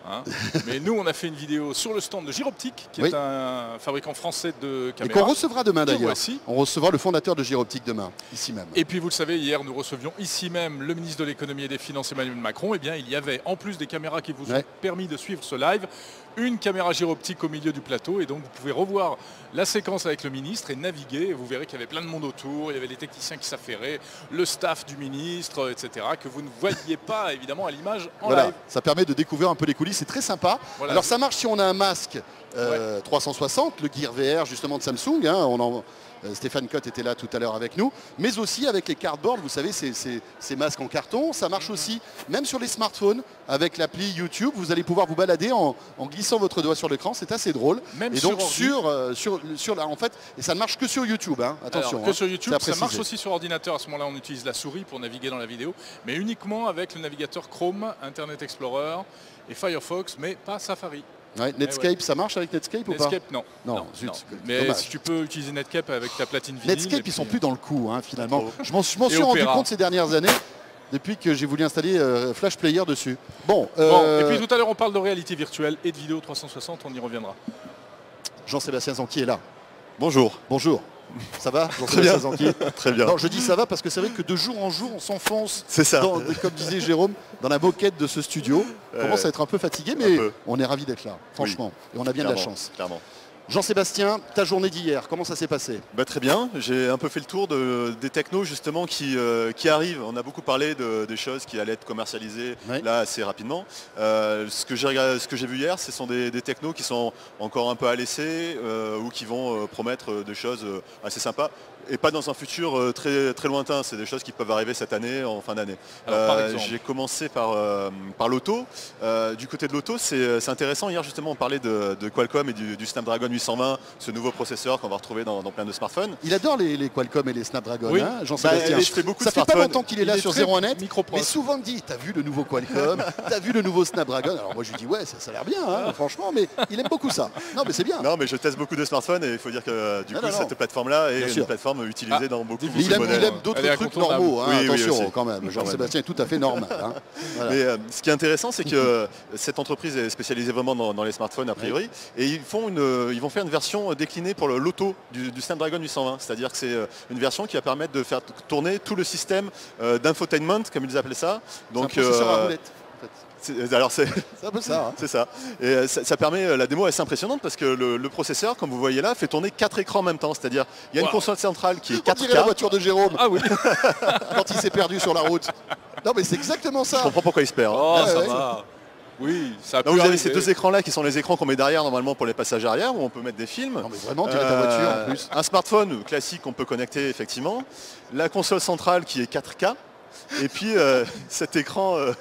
Hein. Mais nous, on a fait une vidéo sur le stand de Gyroptique, qui Oui. est un fabricant français de Et caméras. qu'on recevra demain Et d'ailleurs. voici. On recevra le fondateur de Gyroptique demain, ici même. Et puis vous le savez, hier nous recevions ici même le ministre de l'économie et des finances Emmanuel Macron. Et bien il y avait, en plus des caméras qui vous ont Ouais. permis de suivre ce live, une caméra gyroptique au milieu du plateau. Et donc vous pouvez revoir la séquence avec le ministre et naviguer. Et vous verrez qu'il y avait plein de monde autour. Il y avait les techniciens qui s'affairaient, le staff du ministre, et cetera. Que vous ne voyiez pas évidemment à l'image en Voilà, live. ça permet de découvrir un peu les coulisses, c'est très sympa. Voilà. Alors ça marche si on a un masque euh, trois cent soixante, le Gear V R justement de Samsung, hein, on en- euh, Stéphane Cotte était là tout à l'heure avec nous, mais aussi avec les cardboards, vous savez, ces, ces- ces masques en carton. Ça marche aussi même sur les smartphones avec l'appli YouTube. Vous allez pouvoir vous balader en, en glissant votre doigt sur l'écran, c'est assez drôle. Même et sur donc ordi. sur, euh, sur, sur la, en fait, et ça ne marche que sur YouTube, hein, attention. Alors, que hein, sur YouTube, c'est à ça marche préciser. aussi sur ordinateur. À ce moment-là, on utilise la souris pour naviguer dans la vidéo, mais uniquement avec le navigateur Chrome, Internet Explorer et Firefox, mais pas Safari. Ouais, Netscape, ça marche avec Netscape ou pas? Netscape, non. Non, zut, Mais dommage. si tu peux utiliser Netscape avec ta platine vinyle. Netscape, et puis- ils sont plus dans le coup, hein, finalement. Trop. Je m'en je m'en Et suis rendu Opera. compte ces dernières années, depuis que j'ai voulu installer euh, Flash Player dessus. Bon, Bon, euh, et puis tout à l'heure, on parle de réalité virtuelle et de vidéo trois cent soixante, on y reviendra. Jean-Sébastien Zanqui est là. Bonjour. Bonjour. Ça va, Très bien. Jean-Sébastien Zanqui? Très bien. Non, je dis ça va parce que c'est vrai que de jour en jour, on s'enfonce, C'est ça. dans- comme disait Jérôme, dans la moquette de ce studio. On Euh, commence à être un peu fatigué, mais peu. on est ravis d'être là, franchement. Et on a bien de la Clairement, chance. Clairement. Jean-Sébastien, ta journée d'hier, comment ça s'est passé? Bah, très bien. J'ai un peu fait le tour de- des technos justement qui, euh, qui arrivent. On a beaucoup parlé de, des choses qui allaient être commercialisées Oui. là assez rapidement. Euh, ce que j'ai regardé- ce que j'ai vu hier, ce sont des, des technos qui sont encore un peu à l'essai euh, ou qui vont euh, promettre euh, des choses euh, assez sympas. Et pas dans un futur euh, très, très lointain, c'est des choses qui peuvent arriver cette année, en fin d'année. Alors, par Euh, exemple J'ai commencé par, euh, par l'auto. Euh, du côté de l'auto, c'est c'est intéressant. Hier justement, on parlait de, de Qualcomm et du, du Snapdragon huit cent vingt, ce nouveau processeur qu'on va retrouver dans, dans plein de smartphones. Il adore les, les Qualcomm et les Snapdragon, Oui. hein, Jean-Sébastien. Bah, je fais beaucoup ça de fait pas smartphones. longtemps qu'il est là Il est sur très zéro un net, micro-proche. mais souvent me dit, t'as vu le nouveau Qualcomm, t'as vu le nouveau Snapdragon. Alors moi je lui dis, ouais, ça, ça a l'air bien, hein, franchement, mais il aime beaucoup ça. Non, mais c'est bien. Non mais je teste beaucoup de smartphones et il faut dire que euh, du Non, coup non, non. cette plateforme-là est Bien une sûr. plateforme utilisée Ah, dans beaucoup, Mais beaucoup il de aime, il modèles. aime d'autres Elle est trucs incontournable. normaux, hein, Oui, oui, attention aussi. quand même. Jean-Sébastien est tout à fait normal. hein. Voilà. Mais euh, ce qui est intéressant, c'est que euh, cette entreprise est spécialisée vraiment dans, dans les smartphones a priori, et ils, font une, euh, ils vont faire une version déclinée pour le l'auto du, du Snapdragon huit cent vingt, c'est-à-dire que c'est euh, une version qui va permettre de faire tourner tout le système euh, d'infotainment, comme ils appellent ça. Donc, C'est un processeur à euh, roulette, en fait. c'est- alors c'est C'est un peu ça. hein. c'est ça. Et euh, ça, ça permet, euh, la démo est assez impressionnante parce que le, le processeur, comme vous voyez là, fait tourner quatre écrans en même temps, c'est-à-dire il y a une Wow. console centrale qui est On quatre dirait la K. voiture de Jérôme Ah oui. quand il s'est perdu sur la route. Non, mais c'est exactement Je ça. comprends pourquoi il se perd. hein. Oh, Ah, ça ouais. va. Oui, ça a Donc pu vous avez arriver. ces deux écrans là qui sont les écrans qu'on met derrière normalement pour les passages arrière où on peut mettre des films. Non, mais vraiment, tu as ta voiture en Euh, plus. Un smartphone classique qu'on peut connecter effectivement. La console centrale qui est quatre K. Et puis euh, cet écran euh,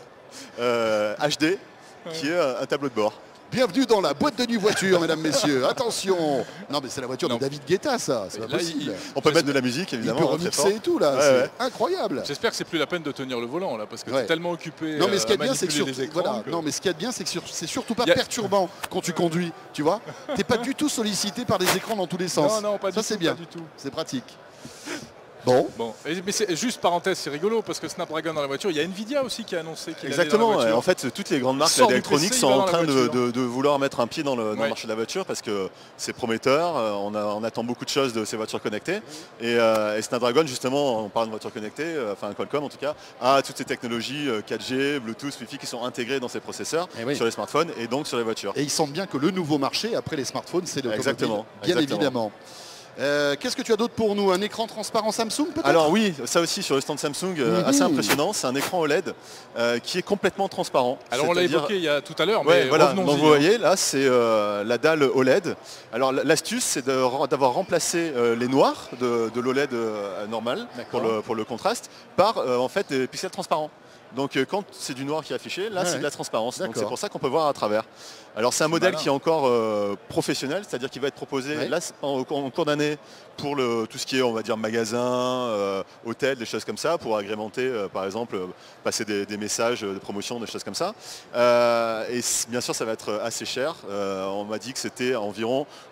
euh, H D qui est euh, un tableau de bord. Bienvenue dans la boîte de nuit voiture, mesdames, messieurs. Attention. Non, mais c'est la voiture Non. de David Guetta, ça. C'est Et pas là, possible. il- On peut J'espère- mettre de la musique Il évidemment. peut hein, très fort. remixer et tout, là. Ouais, c'est ouais. incroyable. J'espère que c'est plus la peine de tenir le volant là, parce que Ouais. t'es tellement occupé. Non, mais ce euh, qui est à bien, c'est que manipuler sur- les écrans voilà. que- Non, mais ce qui est bien, c'est que sur- c'est surtout pas Y a- perturbant quand tu conduis, tu vois. T'es pas du tout sollicité par des écrans dans tous les sens. Non, non, pas Ça, du c'est tout, bien. pas du tout. C'est pratique. Bon. Bon, et- mais c'est juste parenthèse, c'est rigolo parce que Snapdragon dans la voiture, il y a Nvidia aussi qui a annoncé qu'il allait dans Exactement. la ouais. voiture. En fait, toutes les grandes marques Sort du d'électronique P C, il sont va en dans la train de, voiture. de- de vouloir mettre un pied dans le, dans le Ouais. marché de la voiture parce que c'est prometteur. euh, On, a- on attend beaucoup de choses de ces voitures connectées. Et, euh, et Snapdragon, justement, on parle de voitures connectées, euh, enfin Qualcomm en tout cas, a toutes ces technologies euh, quatre G, Bluetooth, Wi-Fi qui sont intégrées dans ces processeurs Eh oui. sur les smartphones et donc sur les voitures. Et ils sentent bien que le nouveau marché, après les smartphones, c'est l'automobile. Exactement, Bien exactement. évidemment. Euh, Qu'est-ce que tu as d'autre pour nous? Un écran transparent Samsung, peut-être? Alors oui, ça aussi sur le stand Samsung, euh, Mhm. assez impressionnant. C'est un écran O L E D euh, qui est complètement transparent. Alors on l'a C'est-à-dire- évoqué il y a tout à l'heure, Ouais, mais voilà. revenons-y, Donc vous hein. voyez, là, c'est euh, la dalle O L E D. Alors l- l'astuce, c'est de ren- d'avoir remplacé euh, les noirs de, de l'O L E D euh, normal pour D'accord. le, pour le contraste par euh, en fait des pixels transparents. Donc euh, quand c'est du noir qui est affiché, là Ouais, c'est ouais. de la transparence. Donc D'accord. c'est pour ça qu'on peut voir à travers. Alors c'est un C'est modèle malin. qui est encore euh, professionnel, c'est-à-dire qu'il va être proposé Ouais. là c'est en, en cours d'année pour le, tout ce qui est on va dire magasin, euh, hôtel, des choses comme ça, pour agrémenter euh, par exemple euh, passer des, des messages de promotion, des choses comme ça. Euh, et c- bien sûr ça va être assez cher. Euh, on m'a dit que c'était environ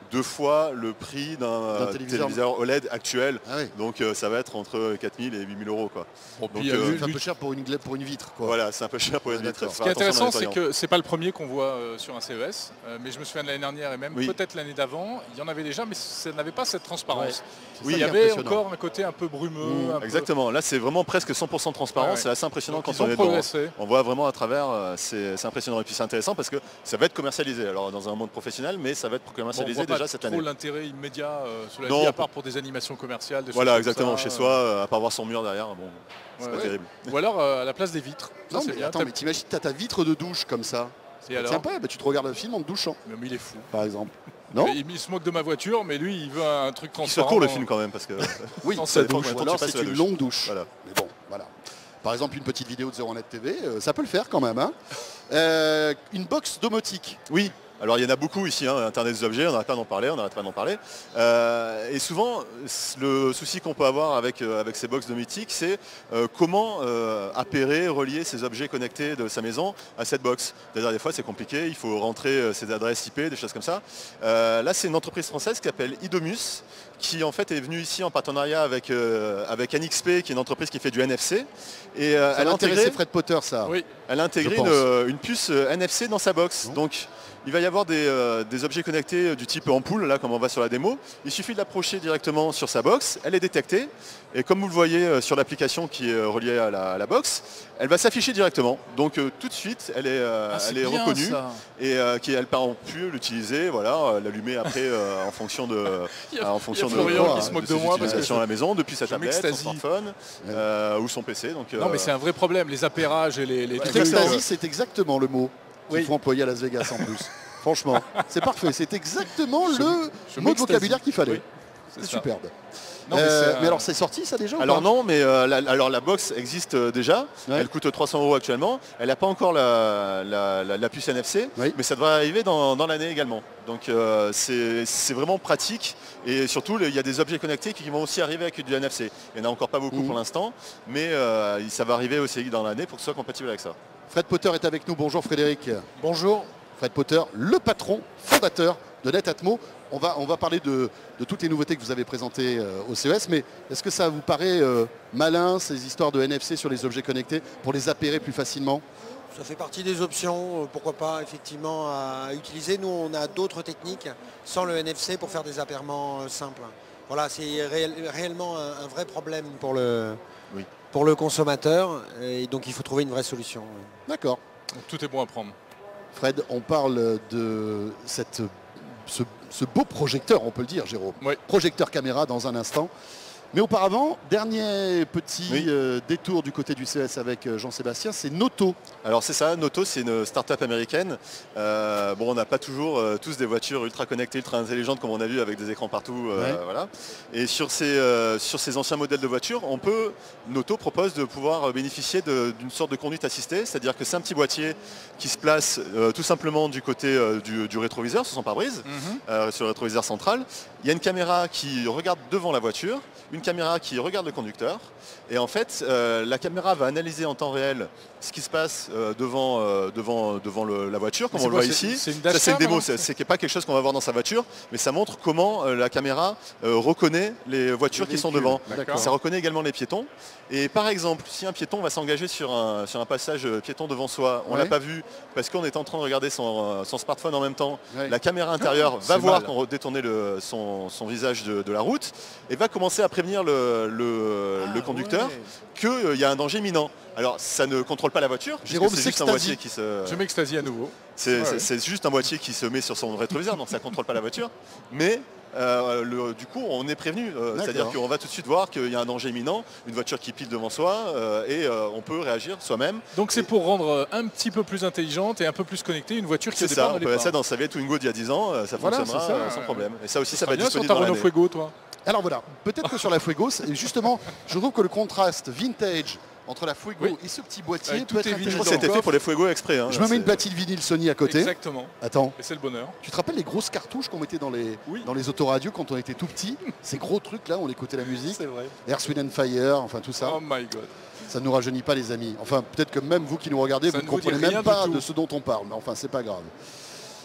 deux fois le prix d'un euh, téléviseur. téléviseur O L E D actuel. Ah oui. Donc euh, ça va être entre quatre mille et huit mille euros. Quoi. Bon, Donc, puis, il y a euh, le- C'est un peu cher pour une, gla- pour une vitre, quoi. Voilà, c'est un peu cher pour les Ah, vitres. d'accord. Ce qui est intéressant, c'est que c'est pas le premier qu'on voit euh, sur un C E S, euh, mais je me souviens de l'année dernière et même Oui. peut-être l'année d'avant, il y en avait déjà, mais ça n'avait pas cette transparence. C'est Oui, ça il y qui est avait impressionnant. encore un côté un peu brumeux. Mmh, un peu- Exactement, là c'est vraiment presque cent pour cent transparent, Ouais, ouais. c'est assez impressionnant Donc, quand ils on ont est dedans. progressé. On voit vraiment à travers, euh, c'est c'est impressionnant. Et puis c'est intéressant parce que ça va être commercialisé, alors dans un monde professionnel, mais ça va être Bon, on commercialisé voit pas déjà cette trop année. l'intérêt immédiat, euh, cela Non, dit, à pour- part pour des animations commerciales. Des Voilà, choses comme exactement, ça, chez euh, soi, euh, à part voir son mur derrière, bon, c'est ouais, pas ouais. terrible. Ou alors euh, à la place des vitres. Ça, Non, c'est mais bien. attends, T'as- mais t'imagines, t'as ta vitre de douche comme ça. Et alors Tiens pas, bah, tu te regardes le film en te douchant, Mais il est fou. par exemple. Non? il, il se moque de ma voiture, mais lui, il veut un truc Il transparent. secourt le film quand même parce que Oui, Dans ça sa dépend douche. combien de Ou temps alors tu passes c'est une la douche. longue douche. Voilà. Mais bon, voilà. Par exemple, une petite vidéo de zéro net T V, euh, ça peut le faire quand même. Hein. Euh, une box domotique. Oui, alors il y en a beaucoup ici, hein, Internet des objets, on n'arrête pas d'en parler, on n'arrête pas d'en parler. Euh, et souvent, le souci qu'on peut avoir avec, euh, avec ces box domotiques, c'est euh, comment euh, appairer, relier ces objets connectés de sa maison à cette box. C'est-à-dire des fois c'est compliqué, il faut rentrer euh, ses adresses I P, des choses comme ça. Euh, là c'est une entreprise française qui s'appelle Idomus, qui en fait est venue ici en partenariat avec, euh, avec N X P, qui est une entreprise qui fait du N F C. Et euh, Ça elle va a intéresser intégré, Fred Potter, ça. Oui, elle a intégré Je une, pense. euh, une puce euh, N F C dans sa box. Bon. Donc il va y avoir des, euh, des objets connectés euh, du type ampoule, là comme on va sur la démo. Il suffit de l'approcher directement sur sa box, elle est détectée. Et comme vous le voyez euh, sur l'application qui est euh, reliée à la, à la box, elle va s'afficher directement. Donc euh, tout de suite, elle est, euh, Ah, c'est elle est bien, reconnue. ça. Et euh, qui, elle part en pu l'utiliser, voilà, euh, l'allumer après euh, en fonction de, Il y a- en fonction il y a de, Florian qui de se moque ses de moi parce que utilisations à la maison, depuis sa je tablette, son m'extasie. smartphone euh, ou son P C. Donc, Non, euh, mais c'est un vrai problème, les appairages et les... les Ouais, trucs- exactement. L'extasie, c'est exactement le mot qu'il Oui. faut employer à Las Vegas en plus. Franchement, c'est parfait. C'est exactement Je- le je mot de m'extasie. vocabulaire qu'il fallait. Oui, c'est ça. superbe. Non, mais Euh, c'est, mais, euh, alors c'est sorti ça déjà ou Alors pas non, mais euh, la, alors la box existe euh, déjà, Ouais. elle coûte trois cents euros actuellement, elle n'a pas encore la, la- la- la puce N F C, Oui. mais ça devrait arriver dans, dans l'année également. Donc euh, c'est c'est vraiment pratique et surtout le- il y a des objets connectés qui vont aussi arriver avec du N F C. Il n'y en a encore pas beaucoup Mhm. pour l'instant, mais euh, ça va arriver aussi dans l'année pour que ce soit compatible avec ça. Fred Potter est avec nous. Bonjour Frédéric. Bonjour. Fred Potter, le patron, fondateur de Netatmo. On va, on va parler de, de toutes les nouveautés que vous avez présentées euh, au C E S, mais est-ce que ça vous paraît euh, malin, ces histoires de N F C sur les objets connectés, pour les appairer plus facilement? Ça fait partie des options, euh, pourquoi pas effectivement à utiliser. Nous on a d'autres techniques sans le N F C pour faire des appairements euh, simples. Voilà, c'est réel- réellement un, un vrai problème pour le, Oui. pour le consommateur et donc il faut trouver une vraie solution. D'accord. donc tout est bon à prendre. Fred, on parle de cette, ce, ce beau projecteur, on peut le dire, Jérôme. Oui. Projecteur caméra dans un instant. Mais auparavant, dernier petit Oui. euh, détour du côté du C E S avec euh, Jean-Sébastien, c'est Noto. Alors c'est ça, Noto c'est une start-up américaine. Euh, bon on n'a pas toujours euh, tous des voitures ultra connectées, ultra intelligentes comme on a vu avec des écrans partout. euh, Ouais. voilà. Et sur ces, euh, sur ces anciens modèles de voitures, on peut, Noto propose de pouvoir bénéficier de- d'une sorte de conduite assistée, c'est-à-dire que c'est un petit boîtier qui se place euh, tout simplement du côté euh, du, du rétroviseur, sur son pare-brise, Mhm. euh, sur le rétroviseur central. Il y a une caméra qui regarde devant la voiture, une caméra qui regarde le conducteur. Et en fait, euh, la caméra va analyser en temps réel ce qui se passe euh, devant, euh, devant, devant le- la voiture, comme C'est on le quoi, voit c'est- ici. c'est une Ça, c'est une dashcam, démo, hein c'est c'est pas quelque chose qu'on va voir dans sa voiture, mais ça montre comment euh, la caméra euh, reconnaît les voitures Les qui sont véhicules. devant. D'accord. Ça reconnaît également les piétons. Et par exemple, si un piéton va s'engager sur un, sur un passage euh, piéton devant soi, on Ouais. l'a pas vu parce qu'on est en train de regarder son, euh, son smartphone en même temps, Ouais. la caméra intérieure va c'est voir mal. qu'on détourner le, son, son visage de, de la route et va commencer à prévenir le, le- Ah, le conducteur qu'il y a un danger imminent. Alors ça ne contrôle pas la voiture, puisque Jérôme c'est juste un s'extasie. boîtier qui se... Je m'extasie à nouveau. C'est Ouais, c'est- ouais. c'est juste un boîtier qui se met sur son rétroviseur, donc ça ne contrôle pas la voiture. Mais euh, le- du coup, on est prévenu. euh, D'accord. C'est-à-dire qu'on va tout de suite voir qu'il y a un danger imminent, une voiture qui pile devant soi, euh, et euh, on peut réagir soi-même. Donc c'est pour rendre euh, un petit peu plus intelligente et un peu plus connectée une voiture qui au C'est départ ça, on ne peut l'est mettre ça pas. dans sa vieille Twingo d'il y a dix ans, euh, ça Voilà, fonctionnera c'est ça. euh, sans problème. Et ça aussi, ça Ça va va être bien sur disponible ta dans Renault l'année. Fuego, toi. Alors voilà, peut-être que sur la Fuego, c'est- justement, je trouve que le contraste vintage entre la Fuego Oui. et ce petit boîtier Avec peut tout être est Je vinyle crois intéressant. que c'était Encore. fait pour les Fuego exprès. hein. Je me mets C'est- une platine vinyle Sony à côté. Exactement. Attends, Et c'est le bonheur. tu te rappelles les grosses cartouches qu'on mettait dans les, Oui. dans les autoradios quand on était tout petit? Ces gros trucs là, on écoutait la musique. C'est vrai. Earth, Wind and Fire, enfin tout ça. Oh my god. Ça ne nous rajeunit pas les amis. Enfin peut-être que même vous qui nous regardez, Ça vous ne ne vous dit comprenez rien même du pas tout. de ce dont on parle. Mais enfin c'est pas grave.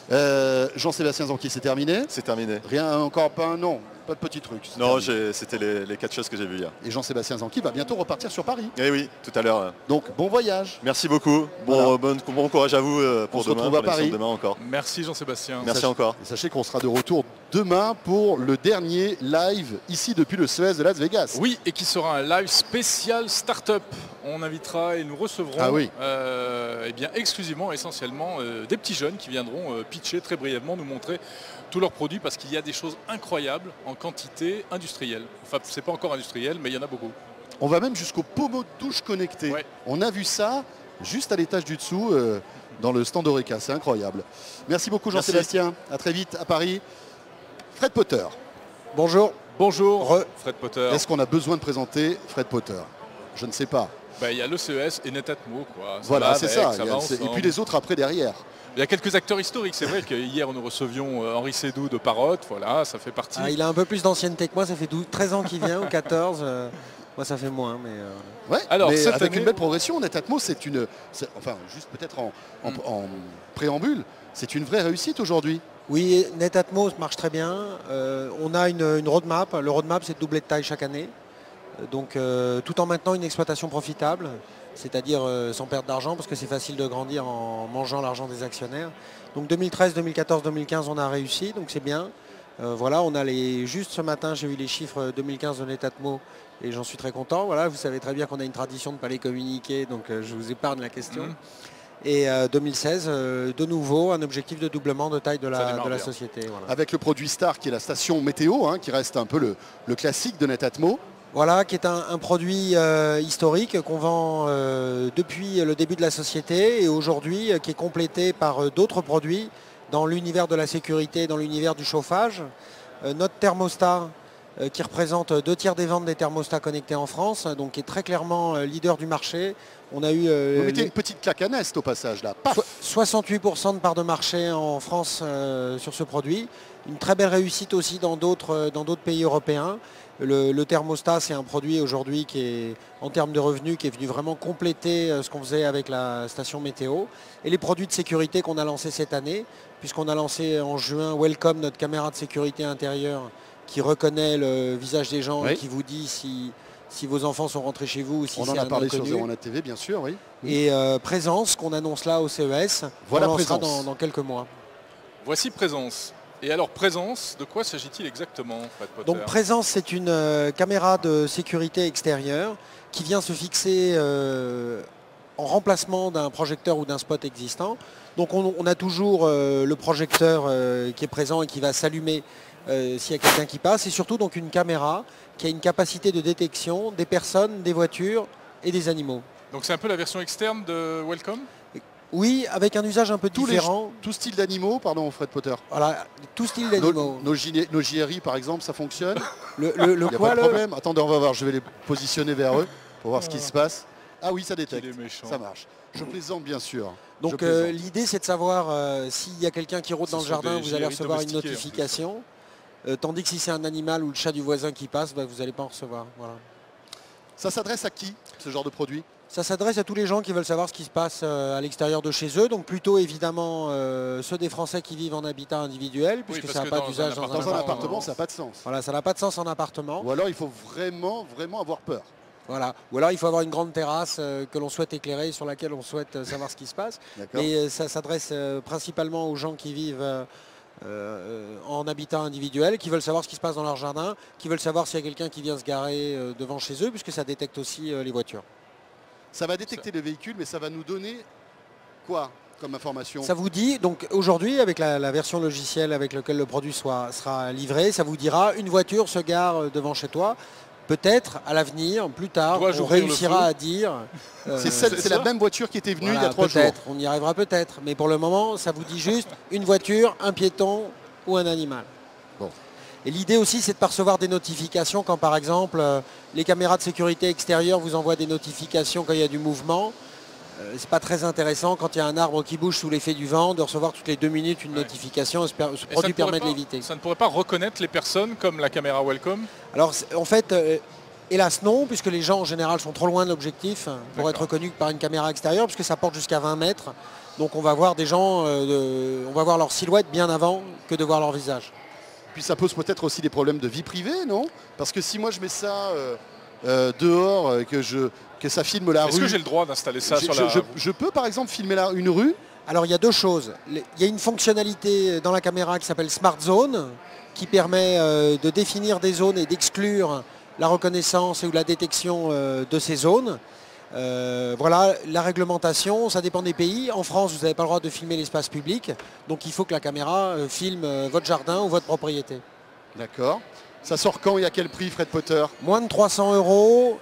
Euh, Jean-Sébastien Zanqui, c'est terminé? C'est terminé. Rien, encore pas un non, pas de petits trucs. Non, c'était les, les quatre choses que j'ai vues hier. Et Jean-Sébastien Zanqui va bientôt repartir sur Paris. Eh oui, tout à l'heure. Donc bon voyage. Merci beaucoup. Bon, Voilà. bon, bon courage à vous euh, pour On se demain. retrouve à pour l'émission Paris. de demain encore. Merci Jean-Sébastien. Merci Sachez- encore. Et sachez qu'on sera de retour demain pour le dernier live ici depuis le C E S de Las Vegas. Oui, et qui sera un live spécial Startup. On invitera et nous recevrons Ah oui. euh, eh bien, exclusivement, essentiellement, euh, des petits jeunes qui viendront euh, pitcher très brièvement, nous montrer tous leurs produits parce qu'il y a des choses incroyables en quantité industrielle. Enfin, c'est pas encore industriel, mais il y en a beaucoup. On va même jusqu'au pommeau de douche connecté. Ouais. On a vu ça juste à l'étage du dessous euh, dans le stand Oreca. C'est incroyable. Merci beaucoup Merci. Jean-Sébastien. À très vite à Paris. Fred Potter. Bonjour. Bonjour, Re- Fred Potter. Est-ce qu'on a besoin de présenter Fred Potter? Je ne sais pas. Ben, il y a l'E C E S et Netatmo. Quoi. Ça Voilà, va c'est avec, ça. ça Il y a- va c'est- Et ensemble. puis les autres après derrière. Il y a quelques acteurs historiques. C'est vrai qu'hier, nous recevions euh, Henri Sédou de Parrot. Voilà, ça fait partie. Ah, il a un peu plus d'ancienneté que moi, ça fait douze, treize ans qu'il vient, ou quatorze. euh, moi ça fait moins, mais... euh, Ouais, Alors, mais cette avec année- une belle progression, Netatmo, c'est une, c'est- enfin juste peut-être en, en- Mm. en préambule, c'est une vraie réussite aujourd'hui. Oui, Netatmo marche très bien. Euh, on a une, une roadmap. Le roadmap, c'est de doubler de taille chaque année. Euh, Donc, euh, tout en maintenant une exploitation profitable, c'est-à-dire euh, sans perdre d'argent, parce que c'est facile de grandir en mangeant l'argent des actionnaires. Donc, deux mille treize, deux mille quatorze, deux mille quinze, on a réussi, donc c'est bien. Euh, voilà, on a les. Juste ce matin, j'ai eu les chiffres deux mille quinze de Netatmo et j'en suis très content. Voilà, vous savez très bien qu'on a une tradition de ne pas les communiquer, donc euh, je vous épargne la question. Mhm. Et euh, deux mille seize, euh, de nouveau, un objectif de doublement de taille de Ça la, démarre de la bien. société. Voilà. Avec le produit Star qui est la station météo, hein, qui reste un peu le, le classique de Netatmo. Voilà, qui est un, un produit euh, historique qu'on vend euh, depuis le début de la société et aujourd'hui euh, qui est complété par euh, d'autres produits dans l'univers de la sécurité, dans l'univers du chauffage. Euh, notre thermostat euh, qui représente deux tiers des ventes des thermostats connectés en France, donc qui est très clairement euh, leader du marché. On a eu euh, Vous mettez les- une petite claque à Nest au passage là. Paf. So- soixante-huit pour cent de part de marché en France euh, sur ce produit. Une très belle réussite aussi dans d'autres euh, dans d'autres pays européens. Le, le thermostat, c'est un produit aujourd'hui qui est, en termes de revenus, qui est venu vraiment compléter euh, ce qu'on faisait avec la station météo. Et les produits de sécurité qu'on a lancés cette année, puisqu'on a lancé en juin Welcome, notre caméra de sécurité intérieure, qui reconnaît le visage des gens Oui. et qui vous dit si, si vos enfants sont rentrés chez vous ou si On c'est en a un parlé sur inconnu. zéro un T V, bien sûr, oui. Et euh, Présence, qu'on annonce là au C E S, Voilà on lancera Présence. dans, dans quelques mois. Voici Présence. Et alors Présence, de quoi s'agit-il exactement, Fred Potter? Donc Présence, c'est une euh, caméra de sécurité extérieure qui vient se fixer euh, en remplacement d'un projecteur ou d'un spot existant. Donc on, on a toujours euh, le projecteur euh, qui est présent et qui va s'allumer euh, s'il y a quelqu'un qui passe. Et surtout donc une caméra qui a une capacité de détection des personnes, des voitures et des animaux. Donc c'est un peu la version externe de Welcome? Oui, avec un usage un peu Tous les différent. Tout style d'animaux, pardon Fred Potter. Voilà, tout style Nos, d'animaux. nos, J- nos J R I par exemple, ça fonctionne. Le, le, le Il n'y a quoi, pas de le- problème. Attendez, on va voir. Je vais les positionner vers eux pour voir ce qui se passe. Ah oui, ça détecte. Qu'il est méchant. Ça marche. Je plaisante bien sûr. Je Donc euh, plaisante. l'idée c'est de savoir euh, s'il y a quelqu'un qui rôde Ce dans le sont jardin, des vous allez J R I recevoir une domestiqués, en plus. notification. Euh, tandis que si c'est un animal ou le chat du voisin qui passe, bah, vous n'allez pas en recevoir. Voilà. Ça s'adresse à qui ce genre de produit? Ça s'adresse à tous les gens qui veulent savoir ce qui se passe euh, à l'extérieur de chez eux. Donc plutôt évidemment euh, ceux des Français qui vivent en habitat individuel, puisque parce ça n'a que pas dans d'usage un dans un Dans un appartement, appartement, euh, ça n'a pas de sens. Voilà, ça n'a pas de sens en appartement. Ou alors il faut vraiment, vraiment avoir peur. Voilà. Ou alors il faut avoir une grande terrasse euh, que l'on souhaite éclairer, sur laquelle on souhaite euh, savoir ce qui se passe. D'accord. Mais euh, ça s'adresse euh, principalement aux gens qui vivent euh, euh, en habitat individuel, qui veulent savoir ce qui se passe dans leur jardin, qui veulent savoir s'il y a quelqu'un qui vient se garer euh, devant chez eux, puisque ça détecte aussi euh, les voitures. Ça va détecter les véhicules, mais ça va nous donner quoi comme information? Ça vous dit, donc aujourd'hui, avec la, la version logicielle avec laquelle le produit soit, sera livré, ça vous dira une voiture se gare euh, devant chez toi. Peut-être à l'avenir, plus tard, Dois-je on ouvrir le réussira feu à dire. euh, C'est celle- c'est c'est la ça même voiture qui était venue il y voilà, a trois jours. peut-être, on y arrivera peut-être. Mais pour le moment, ça vous dit juste une voiture, un piéton ou un animal. Bon. Et l'idée aussi, c'est de percevoir des notifications quand, par exemple, euh, les caméras de sécurité extérieures vous envoient des notifications quand il y a du mouvement. Euh, c'est pas très intéressant quand il y a un arbre qui bouge sous l'effet du vent de recevoir toutes les deux minutes une Ouais. notification. Ce, per- ce Et ça produit ne pourrait permet de pas- l'éviter. Ça ne pourrait pas reconnaître les personnes comme la caméra Welcome? Alors c'est- en fait, euh, hélas non, puisque les gens en général sont trop loin de l'objectif pour D'accord. être reconnus par une caméra extérieure, puisque ça porte jusqu'à vingt mètres. Donc on va voir des gens, euh, de, on va voir leur silhouette bien avant que de voir leur visage. Puis ça pose peut-être aussi des problèmes de vie privée, non? Parce que si moi je mets ça euh, euh, dehors, euh, que, je, que ça filme la rue... Est-ce que j'ai le droit d'installer ça je, sur je, la... je, je peux par exemple filmer la, une rue? Alors il y a deux choses. Il y a une fonctionnalité dans la caméra qui s'appelle Smart Zone, qui permet euh, de définir des zones et d'exclure la reconnaissance ou la détection euh, de ces zones. Euh, voilà, la réglementation, ça dépend des pays. En France, vous n'avez pas le droit de filmer l'espace public, donc il faut que la caméra euh, filme euh, votre jardin ou votre propriété. D'accord. Ça sort quand et à quel prix, Fred Potter? Moins de trois cents euros,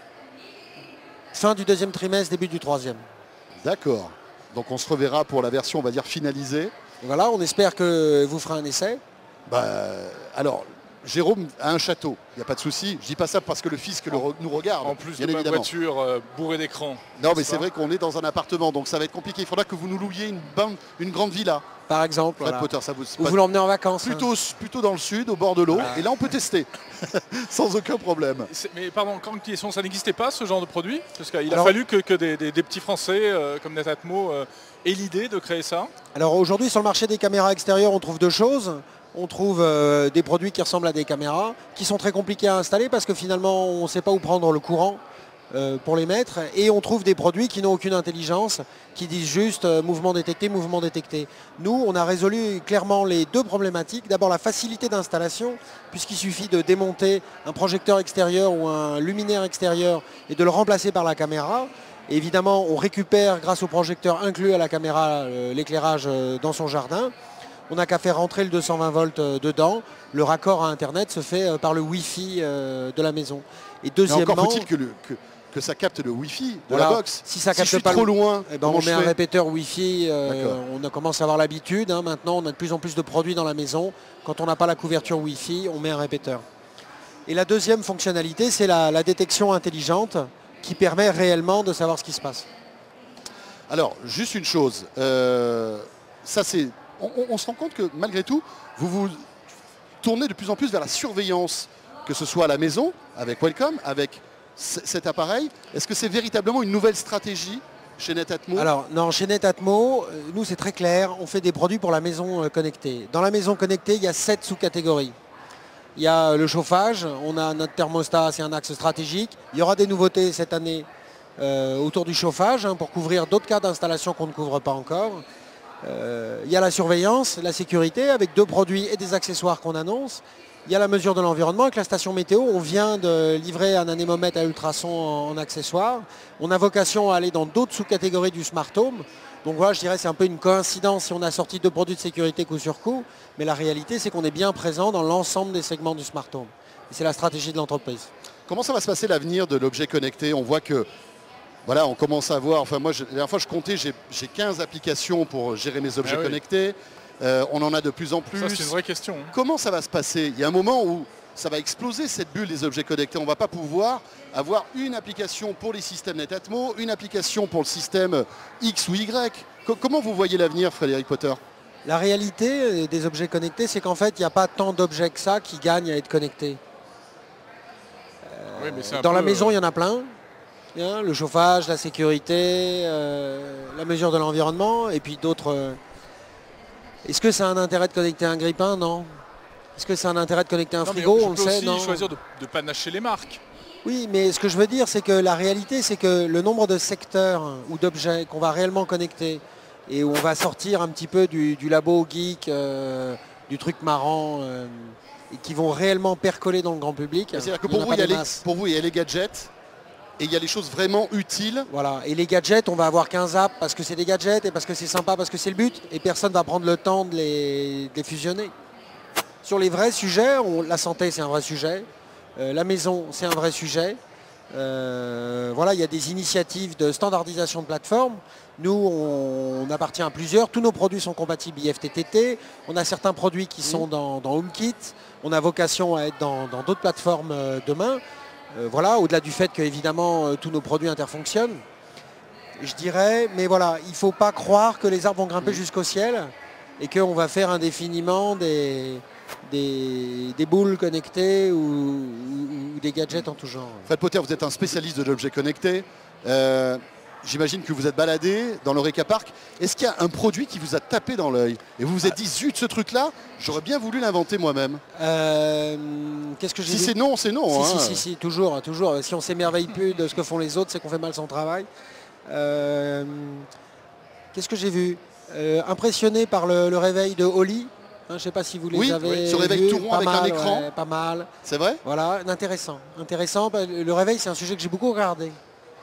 fin du deuxième trimestre, début du troisième. D'accord. Donc on se reverra pour la version, on va dire, finalisée. Voilà, on espère que vous ferez un essai. Bah, alors, Jérôme a un château, il n'y a pas de souci. Je dis pas ça parce que le fisc le re- nous regarde. En plus bien de ma évidemment. voiture euh, bourrée d'écrans. Non, mais c'est vrai qu'on est dans un appartement, donc ça va être compliqué. Il faudra que vous nous louiez une, bande, une grande villa. Par exemple, Fred voilà. Potter, ça vous... Ou vous l'emmenez en vacances. hein. Plutôt, plutôt dans le sud, au bord de l'eau. Voilà. Et là, on peut tester. Sans aucun problème. C'est- Mais pardon, quand question, ça n'existait pas ce genre de produit? Parce qu'il a Alors- fallu que, que des, des- des petits Français euh, comme Netatmo euh, aient l'idée de créer ça. Alors aujourd'hui, sur le marché des caméras extérieures, on trouve deux choses. On trouve euh, des produits qui ressemblent à des caméras, qui sont très compliqués à installer parce que finalement, on ne sait pas où prendre le courant euh, pour les mettre. Et on trouve des produits qui n'ont aucune intelligence, qui disent juste euh, mouvement détecté, mouvement détecté. Nous, on a résolu clairement les deux problématiques. D'abord, la facilité d'installation, puisqu'il suffit de démonter un projecteur extérieur ou un luminaire extérieur et de le remplacer par la caméra. Et évidemment, on récupère, grâce au projecteur inclus à la caméra, euh, l'éclairage euh, dans son jardin. On n'a qu'à faire rentrer le deux cent vingt volts euh, dedans. Le raccord à Internet se fait euh, par le Wi-Fi euh, de la maison. Et Mais deuxièmement, encore faut-il que, le- que, que ça capte le Wi-Fi de voilà, la box. si ça je capte suis pas trop le- loin, eh ben, comment on je met un fais répéteur Wi-Fi. euh, D'accord. on a commencé à avoir l'habitude. hein. Maintenant, on a de plus en plus de produits dans la maison. Quand on n'a pas la couverture Wi-Fi, on met un répéteur. Et la deuxième fonctionnalité, c'est la, la détection intelligente qui permet réellement de savoir ce qui se passe. Alors, juste une chose. euh, ça, c'est. On, on- on se rend compte que malgré tout, vous vous tournez de plus en plus vers la surveillance, que ce soit à la maison, avec Welcome, avec c- cet appareil. Est-ce que c'est véritablement une nouvelle stratégie chez Netatmo? Alors, non, chez Netatmo, euh, nous, c'est très clair. On fait des produits pour la maison euh, connectée. Dans la maison connectée, il y a sept sous-catégories. Il y a le chauffage. On a notre thermostat, c'est un axe stratégique. Il y aura des nouveautés cette année euh, autour du chauffage hein, pour couvrir d'autres cas d'installation qu'on ne couvre pas encore. Euh, il y a la surveillance, la sécurité avec deux produits et des accessoires qu'on annonce. Il y a la mesure de l'environnement avec la station météo. On vient de livrer un anémomètre à ultrasons en, en accessoire. On a vocation à aller dans d'autres sous-catégories du Smart Home. Donc voilà, je dirais c'est un peu une coïncidence si on a sorti deux produits de sécurité coup sur coup. Mais la réalité, c'est qu'on est bien présent dans l'ensemble des segments du Smart Home. Et c'est la stratégie de l'entreprise. Comment ça va se passer l'avenir de l'objet connecté? On voit que, voilà, on commence à voir, enfin moi, je- la dernière fois je comptais, j'ai j'ai quinze applications pour gérer mes objets Ah oui. connectés. Euh, on en a de plus en plus. Ça, c'est une vraie question. hein. Comment ça va se passer? Il y a un moment où ça va exploser cette bulle des objets connectés. On ne va pas pouvoir avoir une application pour les systèmes Netatmo, une application pour le système X ou Y. Co- comment vous voyez l'avenir, Frédéric Potter? La réalité des objets connectés, c'est qu'en fait, il n'y a pas tant d'objets que ça qui gagnent à être connectés. Oui, mais c'est un Dans peu, la maison, euh, il y en a plein. Hein, le chauffage, la sécurité, euh, la mesure de l'environnement, et puis d'autres. euh. Est-ce que ça a un intérêt de connecter un grille-pain? Non. Est-ce que ça a un intérêt de connecter un non, mais frigo? je On le peux sait, aussi non. choisir de ne pas nacher les marques. Oui, mais ce que je veux dire, c'est que la réalité, c'est que le nombre de secteurs ou d'objets qu'on va réellement connecter et où on va sortir un petit peu du, du labo geek, euh, du truc marrant, euh, et qui vont réellement percoler dans le grand public. C'est-à-dire que il y en pour a vous, pas il y a des les, masses. pour vous, il y a les gadgets et il y a les choses vraiment utiles. Voilà. Et les gadgets, on va avoir quinze apps parce que c'est des gadgets et parce que c'est sympa, parce que c'est le but. Et personne ne va prendre le temps de les, de les fusionner. Sur les vrais sujets, on- la santé, c'est un vrai sujet. Euh, la maison, c'est un vrai sujet. Euh, voilà, il y a des initiatives de standardisation de plateforme. Nous, on, on appartient à plusieurs. Tous nos produits sont compatibles I F T T T. On a certains produits qui sont dans, dans HomeKit. On a vocation à être dans dans d'autres plateformes euh, demain. Euh, voilà, au-delà du fait que évidemment euh, tous nos produits interfonctionnent. Je dirais, mais voilà, il ne faut pas croire que les arbres vont grimper jusqu'au ciel et qu'on va faire indéfiniment des, des, des boules connectées ou, ou- ou des gadgets en tout genre. Fred Potter, vous êtes un spécialiste de l'objet connecté. Euh, j'imagine que vous êtes baladé dans l'Eureka Park. Est-ce qu'il y a un produit qui vous a tapé dans l'œil et vous vous êtes dit, zut, ce truc-là, j'aurais bien voulu l'inventer moi-même? Euh, Qu'est-ce que j'ai Si vu c'est non, c'est non. Si, hein. si, si, si, toujours, hein, toujours. Si on s'émerveille plus de ce que font les autres, c'est qu'on fait mal son travail. Euh, Qu'est-ce que j'ai vu euh, Impressionné par le, le réveil de Oli. Hein, je ne sais pas si vous les Oui, avez oui, ce réveil vus, tout rond pas avec un mal, écran. ouais, pas mal. C'est vrai? Voilà, intéressant. Intéressant. Bah, le réveil, c'est un sujet que j'ai beaucoup regardé.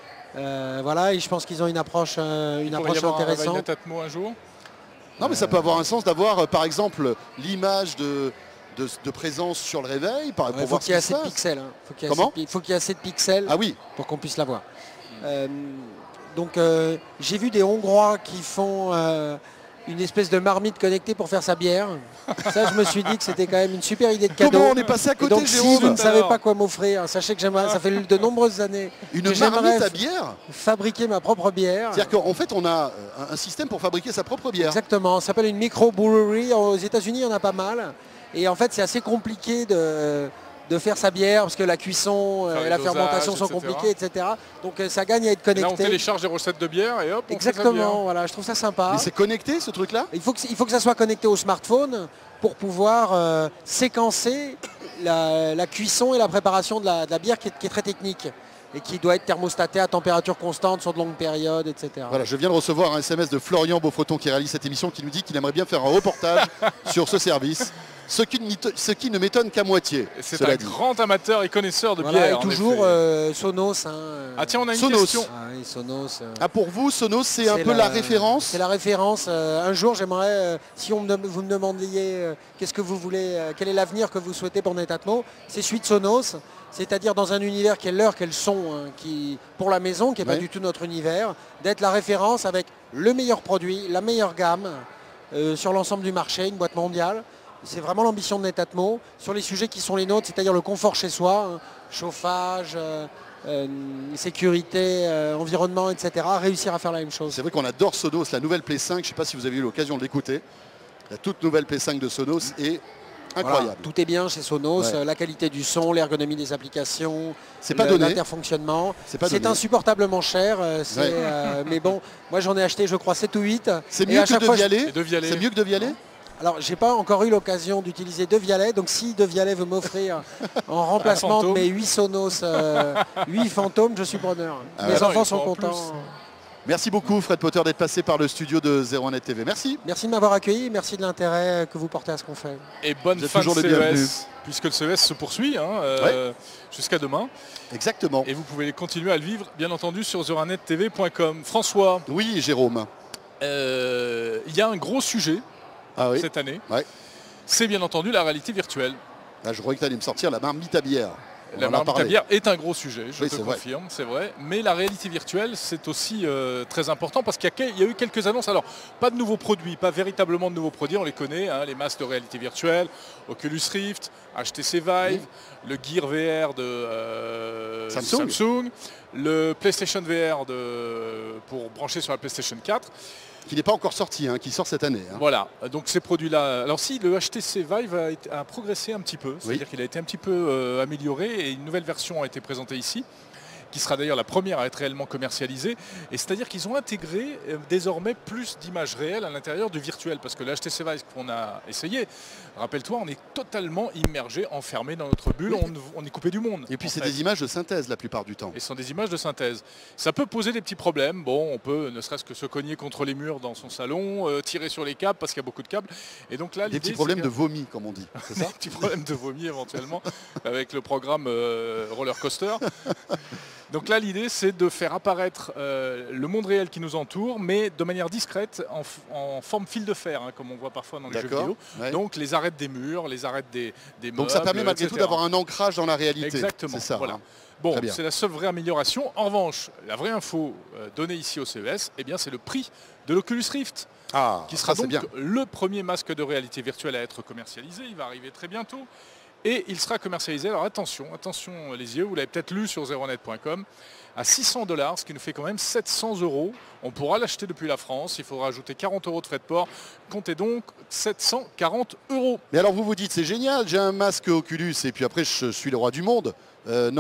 Euh, voilà, et je pense qu'ils ont une approche, euh, une Il pourrait y approche avoir un réveil intéressante. Netatmo un jour. Non, mais ça peut avoir un sens d'avoir, euh, par exemple, l'image de, de, de présence sur le réveil. Par, Il pour faut voir qu'il y ait ce qui assez se de passe. pixels. Hein. Faut qu'il y ait Comment assez de pi- faut qu'il y ait assez de pixels Ah oui, pour qu'on puisse la voir. Euh, donc euh, j'ai vu des Hongrois qui font euh, une espèce de marmite connectée pour faire sa bière. Ça, je me suis dit que c'était quand même une super idée de cadeau. comment on est passé à Et côté, donc si Jérôme? vous ne savez pas quoi m'offrir, sachez que j'aimerais, ça fait de nombreuses années Une que j'aimerais marmite à bière? fabriquer ma propre bière. C'est-à-dire qu'en fait, on a euh, un système pour fabriquer sa propre bière. Exactement, ça s'appelle une micro-brewery. Aux États-Unis, il y en a pas mal. Et en fait, c'est assez compliqué de, de faire sa bière parce que la cuisson Faire euh, et les la dosages, fermentation sont et cetera. compliquées, et cetera. Donc euh, ça gagne à être Et là, on connecté. télécharge des recettes de bière et hop, on fait sa bière. Exactement, voilà, je trouve ça sympa. Mais c'est connecté, ce truc-là? Il faut, que, il faut que ça soit connecté au smartphone pour pouvoir euh, séquencer la, la cuisson et la préparation de la, de la bière qui est, qui est très technique et qui doit être thermostatée à température constante sur de longues périodes, et cetera. Voilà, je viens de recevoir un S M S de Florian Beaufreton qui réalise cette émission qui nous dit qu'il aimerait bien faire un reportage sur ce service, ce qui, ne m'éto- ce qui ne m'étonne qu'à moitié. C'est cela un dit. grand amateur et connaisseur de Voilà, bière. et en toujours effet. euh, Sonos. Hein, euh. Ah tiens, on a une Sonos. question. Ah oui, Sonos. euh. Ah, pour vous, Sonos, c'est un C'est peu la, référence? C'est la référence. Euh, un jour, j'aimerais, euh, si on me, dem- vous me demandiez euh, qu'est-ce que vous voulez, euh, quel est l'avenir que vous souhaitez pour Netatmo, c'est celui de Sonos, c'est-à-dire dans un univers qui est leur, qui est le son, hein, qui, pour la maison, qui n'est Ouais. pas du tout notre univers, d'être la référence avec le meilleur produit, la meilleure gamme euh, sur l'ensemble du marché, une boîte mondiale. C'est vraiment l'ambition de Netatmo sur les sujets qui sont les nôtres, c'est-à-dire le confort chez soi, hein, chauffage, euh, euh, sécurité, euh, environnement, et cetera. Réussir à faire la même chose. C'est vrai qu'on adore Sonos, la nouvelle Play cinq. Je ne sais pas si vous avez eu l'occasion de l'écouter. La toute nouvelle Play cinq de Sonos est Voilà, incroyable. tout est bien chez Sonos, Ouais. euh, la qualité du son, l'ergonomie des applications, C'est pas le- donné. l'interfonctionnement. C'est pas C'est donné. insupportablement cher, euh, c'est, Ouais. euh, mais bon, moi j'en ai acheté je crois sept ou huit. C'est Et mieux à que chaque de fois, je- Vialet. Et de Vialet. C'est mieux que de Vialet. Alors j'ai pas encore eu l'occasion d'utiliser De Vialet, donc si De Vialet veut m'offrir en remplacement de fantôme. mes huit Sonos, euh, huit fantômes, je suis preneur. Ah Mes ouais, non, enfants il sont faut en contents. Merci beaucoup, Fred Potter, d'être passé par le studio de zéro un net T V. Merci. Merci de m'avoir accueilli, merci de l'intérêt que vous portez à ce qu'on fait. Et bonne Vous êtes fin de toujours les C E bienvenus. S, puisque le C E S se poursuit hein, euh, jusqu'à demain. Exactement. Et vous pouvez continuer à le vivre, bien entendu, sur zéro un net T V point com. François, Oui, Jérôme. euh, il y a un gros sujet Ah oui. cette année. Ouais. C'est bien entendu la réalité virtuelle. Ah, je croyais que tu allais me sortir la marmite à bière. On La en a marmite à parlé. bière est un gros sujet, je Oui, te c'est vrai. confirme, c'est vrai. Mais la réalité virtuelle, c'est aussi euh, très important parce qu'il y, a quel- il y a eu quelques annonces. Alors, pas de nouveaux produits, pas véritablement de nouveaux produits, on les connaît, hein, les masques de réalité virtuelle, Oculus Rift, H T C Vive, le Gear V R de euh, Samsung. Samsung, le PlayStation V R de, pour brancher sur la PlayStation quatre. Qui n'est pas encore sorti, hein, qui sort cette année. hein. Voilà, donc ces produits-là. Alors si le H T C Vive a, été- a progressé un petit peu, c'est-à-dire qu'il a été un petit peu euh, amélioré et une nouvelle version a été présentée ici, qui sera d'ailleurs la première à être réellement commercialisée. Et c'est-à-dire qu'ils ont intégré euh, désormais plus d'images réelles à l'intérieur du virtuel, parce que le H T C Vive qu'on a essayé, rappelle-toi, on est totalement immergé, enfermé dans notre bulle, Oui. on, on est coupé du monde. Et puis en c'est fait. des images de synthèse la plupart du temps. Et ce sont des images de synthèse. Ça peut poser des petits problèmes. Bon, on peut ne serait-ce que se cogner contre les murs dans son salon, euh, tirer sur les câbles parce qu'il y a beaucoup de câbles. Et donc là, Des l'idée, petits c'est problèmes que- de vomi, comme on dit. C'est ça des petits problèmes de vomi éventuellement avec le programme euh, Roller Coaster. Donc là, l'idée, c'est de faire apparaître euh, le monde réel qui nous entoure, mais de manière discrète, en, f- en forme fil de fer, hein, comme on voit parfois dans les jeux D'accord. vidéo. Ouais. Donc les arêtes des murs, les arêtes des, des Donc ça meubles, permet malgré et tout cetera. d'avoir un ancrage dans la réalité. Exactement, C'est ça. voilà. hein. Bon, Très bien. c'est la seule vraie amélioration. En revanche, la vraie info euh, donnée ici au C E S, eh bien, c'est le prix de l'Oculus Rift, Ah, qui sera ça, c'est donc bien. le premier masque de réalité virtuelle à être commercialisé. Il va arriver très bientôt. Et il sera commercialisé, alors attention, attention les yeux, vous l'avez peut-être lu sur zéro net point com, à six cents dollars, ce qui nous fait quand même sept cents euros. On pourra l'acheter depuis la France, il faudra ajouter quarante euros de frais de port. Comptez donc sept cent quarante euros. Mais alors vous vous dites, c'est génial, j'ai un masque Oculus et puis après je suis le roi du monde. Euh, non.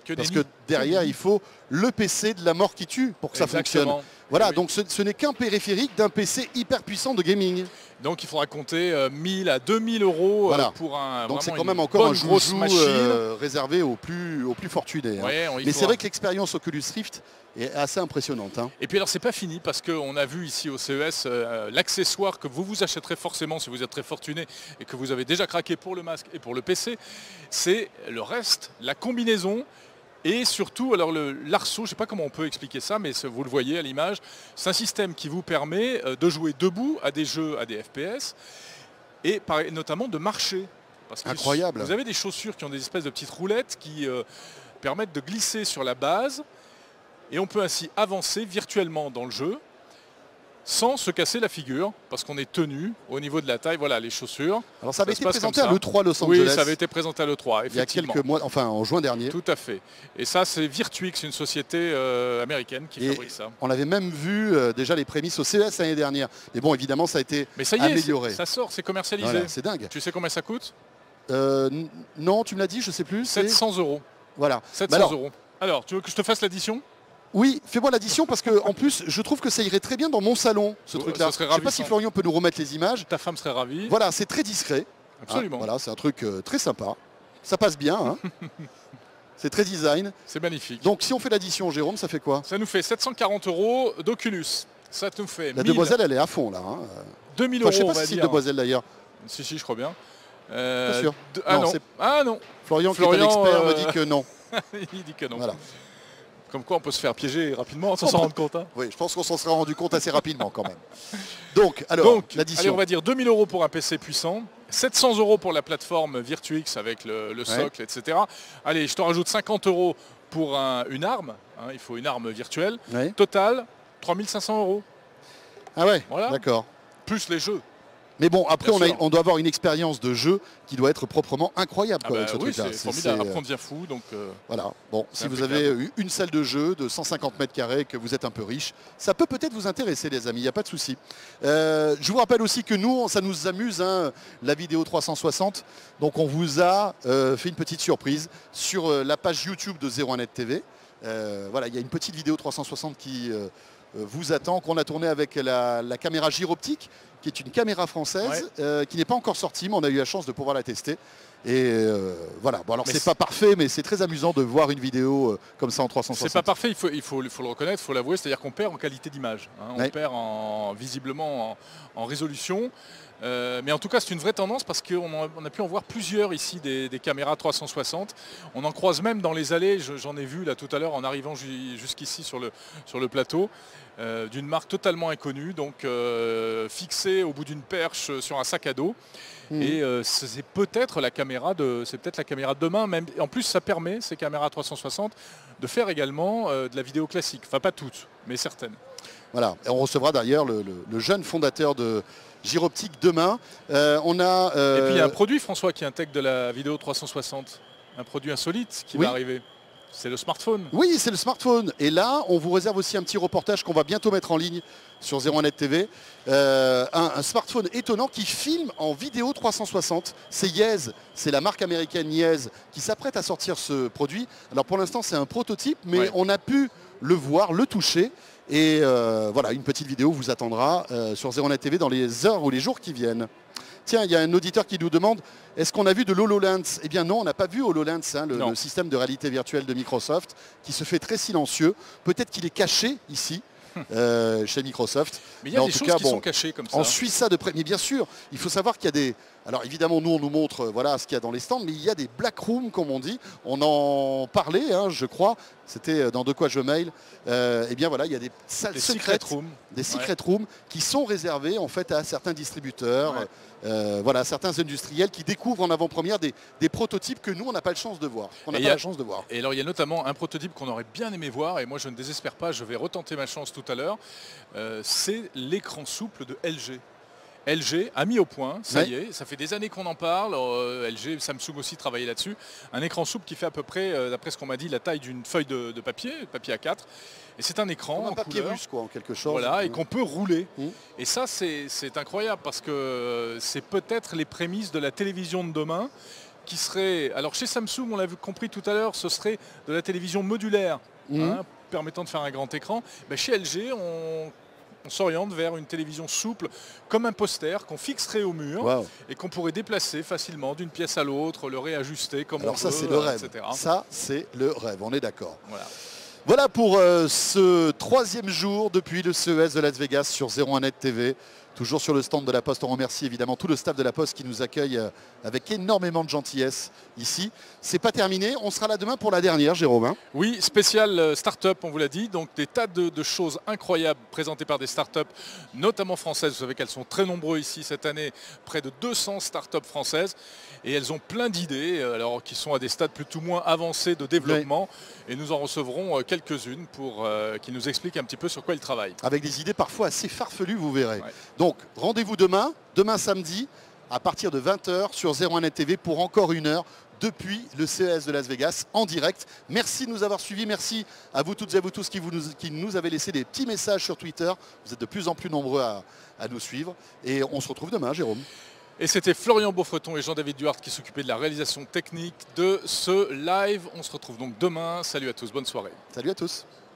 que Parce nenni. que derrière, il faut le P C de la mort qui tue pour que ça fonctionne. Exactement. Voilà, Eh oui. donc ce, ce n'est qu'un périphérique d'un P C hyper puissant de gaming. Donc il faudra compter euh, mille à deux mille euros euh, Voilà. pour un Donc c'est vraiment quand une même encore un bonne grosse joujou machine. euh, réservé aux plus, aux plus fortunés. hein. Ouais, on- il Mais c'est faudra- vrai que l'expérience Oculus Rift est assez impressionnante. hein. Et puis alors c'est pas fini parce qu'on a vu ici au C E S euh, l'accessoire que vous vous achèterez forcément si vous êtes très fortuné et que vous avez déjà craqué pour le masque et pour le P C, c'est le reste, la combinaison et surtout alors le l'arceau, je ne sais pas comment on peut expliquer ça, mais vous le voyez à l'image, c'est un système qui vous permet euh, de jouer debout à des jeux, à des F P S et par- notamment de marcher. Parce que Incroyable. Vous avez des chaussures qui ont des espèces de petites roulettes qui euh, permettent de glisser sur la base. Et on peut ainsi avancer virtuellement dans le jeu sans se casser la figure, parce qu'on est tenu au niveau de la taille, voilà les chaussures. Alors ça avait Ça se été passe présenté comme à ça. l'E trois Los Angeles Oui, ça avait été présenté à l'E trois, il y a effectivement. quelques mois, enfin en juin dernier. Tout à fait. Et ça, c'est Virtuix, une société euh, américaine qui Et fabrique ça. On avait même vu euh, déjà les prémices au C E S l'année dernière. Mais bon, évidemment, ça a été Mais ça y est, amélioré. c'est- ça sort, c'est commercialisé. Voilà, c'est dingue. Tu sais combien ça coûte Euh, n- non, tu me l'as dit, je sais plus. c'est- sept cents euros. Voilà. sept Bah cents alors, euros. Alors, tu veux que je te fasse l'addition? Oui, fais-moi l'addition parce que en plus, je trouve que ça irait très bien dans mon salon, ce Oh, truc-là. ça Je serait sais pas si ravissant. Florian peut nous remettre les images. Ta femme serait ravie. Voilà, c'est très discret. hein. Absolument. Voilà, c'est un truc euh, très sympa. Ça passe bien. hein. C'est très design. C'est magnifique. Donc si on fait l'addition, Jérôme, ça fait quoi? Ça nous fait sept cent quarante euros d'Oculus. Ça nous fait La mille, demoiselle, elle est à fond là. hein. deux mille Enfin, je sais euros, pas on va si c'est une dire. demoiselle d'ailleurs. Si, si, je crois bien. Euh, Pas sûr. de- ah Non, non. c'est- Ah non. Florian, qui est Florian, un expert, me euh, dit que non. Il dit que non. Voilà. Comme quoi on peut se faire piéger rapidement sans Oh, s'en bah, rendre compte. hein. Oui, je pense qu'on s'en sera rendu compte assez rapidement quand même. Donc, alors, Donc, allez, l'addition. on va dire deux mille euros pour un P C puissant, sept cents euros pour la plateforme Virtuix avec le, le socle, et cetera. Allez, je te rajoute cinquante euros pour un- une arme. hein, il faut une arme virtuelle. Ouais. Total, trois mille cinq cents euros. Ah ouais, Voilà. d'accord. Plus les jeux. Mais bon, après, Bien on, a- sûr. on doit avoir une expérience de jeu qui doit être proprement incroyable Ah quoi, bah avec ce oui, truc-là. c'est C'est- formidable. c'est, Après, euh, on devient fou. Donc, euh, Voilà. Bon, C'est si vous impeccable. avez eu une salle de jeu de cent cinquante mètres carrés, que vous êtes un peu riche, ça peut peut-être vous intéresser, les amis, il n'y a pas de souci. Euh, je vous rappelle aussi que nous, ça nous amuse, hein, la vidéo trois cent soixante. Donc, on vous a euh, fait une petite surprise sur euh, la page YouTube de zéro un net T V. Euh, voilà, il y a une petite vidéo trois cent soixante qui euh, euh, vous attend, qu'on a tournée avec la, la caméra gyroptique, qui est une caméra française, Ouais. euh, qui n'est pas encore sortie, mais on a eu la chance de pouvoir la tester. Et euh, voilà, bon alors Mais c'est c'est- pas parfait, mais c'est très amusant de voir une vidéo euh, comme ça en trois cent soixante. c'est pas parfait, il faut, il faut, il faut le reconnaître, il faut l'avouer, c'est-à-dire qu'on perd en qualité d'image. hein. On Ouais. perd en, visiblement en, en résolution. Euh, mais en tout cas, c'est une vraie tendance parce qu'on a, on a pu en voir plusieurs ici, des, des caméras trois cent soixante. On en croise même dans les allées, je- j'en ai vu là tout à l'heure en arrivant ju- jusqu'ici sur le, sur le plateau, euh, d'une marque totalement inconnue, donc euh, fixée au bout d'une perche sur un sac à dos. Mhm. Et euh, c'est peut-être la caméra de, c'est peut-être la caméra de demain. Même, en plus, ça permet ces caméras trois cent soixante de faire également euh, de la vidéo classique. Enfin, pas toutes, mais certaines. Voilà, et on recevra d'ailleurs le, le- le jeune fondateur de Gyroptique demain. Euh, on a. euh, Et puis il y a un produit, François, qui intègre de la vidéo trois cent soixante. Un produit insolite qui Oui. va arriver. C'est le smartphone. Oui, c'est le smartphone. Et là, on vous réserve aussi un petit reportage qu'on va bientôt mettre en ligne sur zéro un net T V. Euh, un, un smartphone étonnant qui filme en vidéo trois cent soixante. C'est Yez, c'est la marque américaine Yez qui s'apprête à sortir ce produit. Alors pour l'instant, c'est un prototype, mais Ouais. on a pu le voir, le toucher. Et euh, voilà, une petite vidéo vous attendra euh, sur zéro un net T V dans les heures ou les jours qui viennent. Tiens, il y a un auditeur qui nous demande, est-ce qu'on a vu de l'HoloLens? Eh bien non, on n'a pas vu HoloLens, hein, le, Non. le système de réalité virtuelle de Microsoft, qui se fait très silencieux. Peut-être qu'il est caché ici, euh, chez Microsoft. Mais il y a Mais en des tout choses cas, qui bon, sont cachées comme ça. On suit ça de près. Mais bien sûr, il faut savoir qu'il y a des... Alors évidemment, nous, on nous montre euh, voilà, ce qu'il y a dans les stands, mais il y a des black rooms, comme on dit. On en parlait, hein, je crois. C'était dans De quoi je mail. Euh, eh bien voilà, il y a des salles Des secrètes, secret rooms. des secret rooms qui sont réservées en fait à certains distributeurs, Ouais. euh, voilà, certains industriels qui découvrent en avant-première des, des prototypes que nous, on n'a pas la chance de voir. On n'a Et pas il y a- la chance de voir. Et alors il y a notamment un prototype qu'on aurait bien aimé voir, et moi je ne désespère pas, je vais retenter ma chance tout à l'heure. Euh, c'est l'écran souple de L G. L G a mis au point, ça Ouais. y est, ça fait des années qu'on en parle, euh, L G, Samsung aussi travaillait là-dessus, un écran souple qui fait à peu près, euh, d'après ce qu'on m'a dit, la taille d'une feuille de, de papier, papier A quatre, et c'est un écran Comme un en papier couleur, russe, quoi, en quelque sorte. voilà, et qu'on peut rouler. Mmh. Et ça c'est c'est incroyable parce que c'est peut-être les prémices de la télévision de demain qui serait, alors chez Samsung, on l'a vu- compris tout à l'heure, ce serait de la télévision modulaire, Mhm. hein, permettant de faire un grand écran. Ben, chez L G, on, on s'oriente vers une télévision souple, comme un poster qu'on fixerait au mur Waouh. et qu'on pourrait déplacer facilement d'une pièce à l'autre, le réajuster comme Alors on ça veut, c'est le euh, rêve. et cetera. Ça c'est le rêve, on est d'accord. Voilà. Voilà pour euh, ce troisième jour depuis le C E S de Las Vegas sur zéro un net T V. Toujours sur le stand de la Poste, on remercie évidemment tout le staff de la Poste qui nous accueille euh, avec énormément de gentillesse ici. C'est pas terminé, on sera là demain pour la dernière, Jérôme. hein. Oui, spécial euh, start-up, on vous l'a dit. Donc des tas de, de choses incroyables présentées par des start-up, notamment françaises. Vous savez qu'elles sont très nombreuses ici cette année, près de deux cents start-up françaises. Et elles ont plein d'idées, euh, alors qui sont à des stades plus ou moins avancés de développement. Et nous en recevrons euh, quelques-unes pour euh, qu'ils nous expliquent un petit peu sur quoi ils travaillent. Avec des idées parfois assez farfelues, vous verrez. Ouais. Donc rendez-vous demain, demain samedi, à partir de vingt heures sur zéro un net T V pour encore une heure depuis le C E S de Las Vegas en direct. Merci de nous avoir suivis, merci à vous toutes et à vous tous qui, vous nous, qui nous avez laissé des petits messages sur Twitter. Vous êtes de plus en plus nombreux à, à nous suivre et on se retrouve demain, Jérôme. Et c'était Florian Beaufreton et Jean-David Duhart qui s'occupaient de la réalisation technique de ce live. On se retrouve donc demain. Salut à tous, bonne soirée. Salut à tous.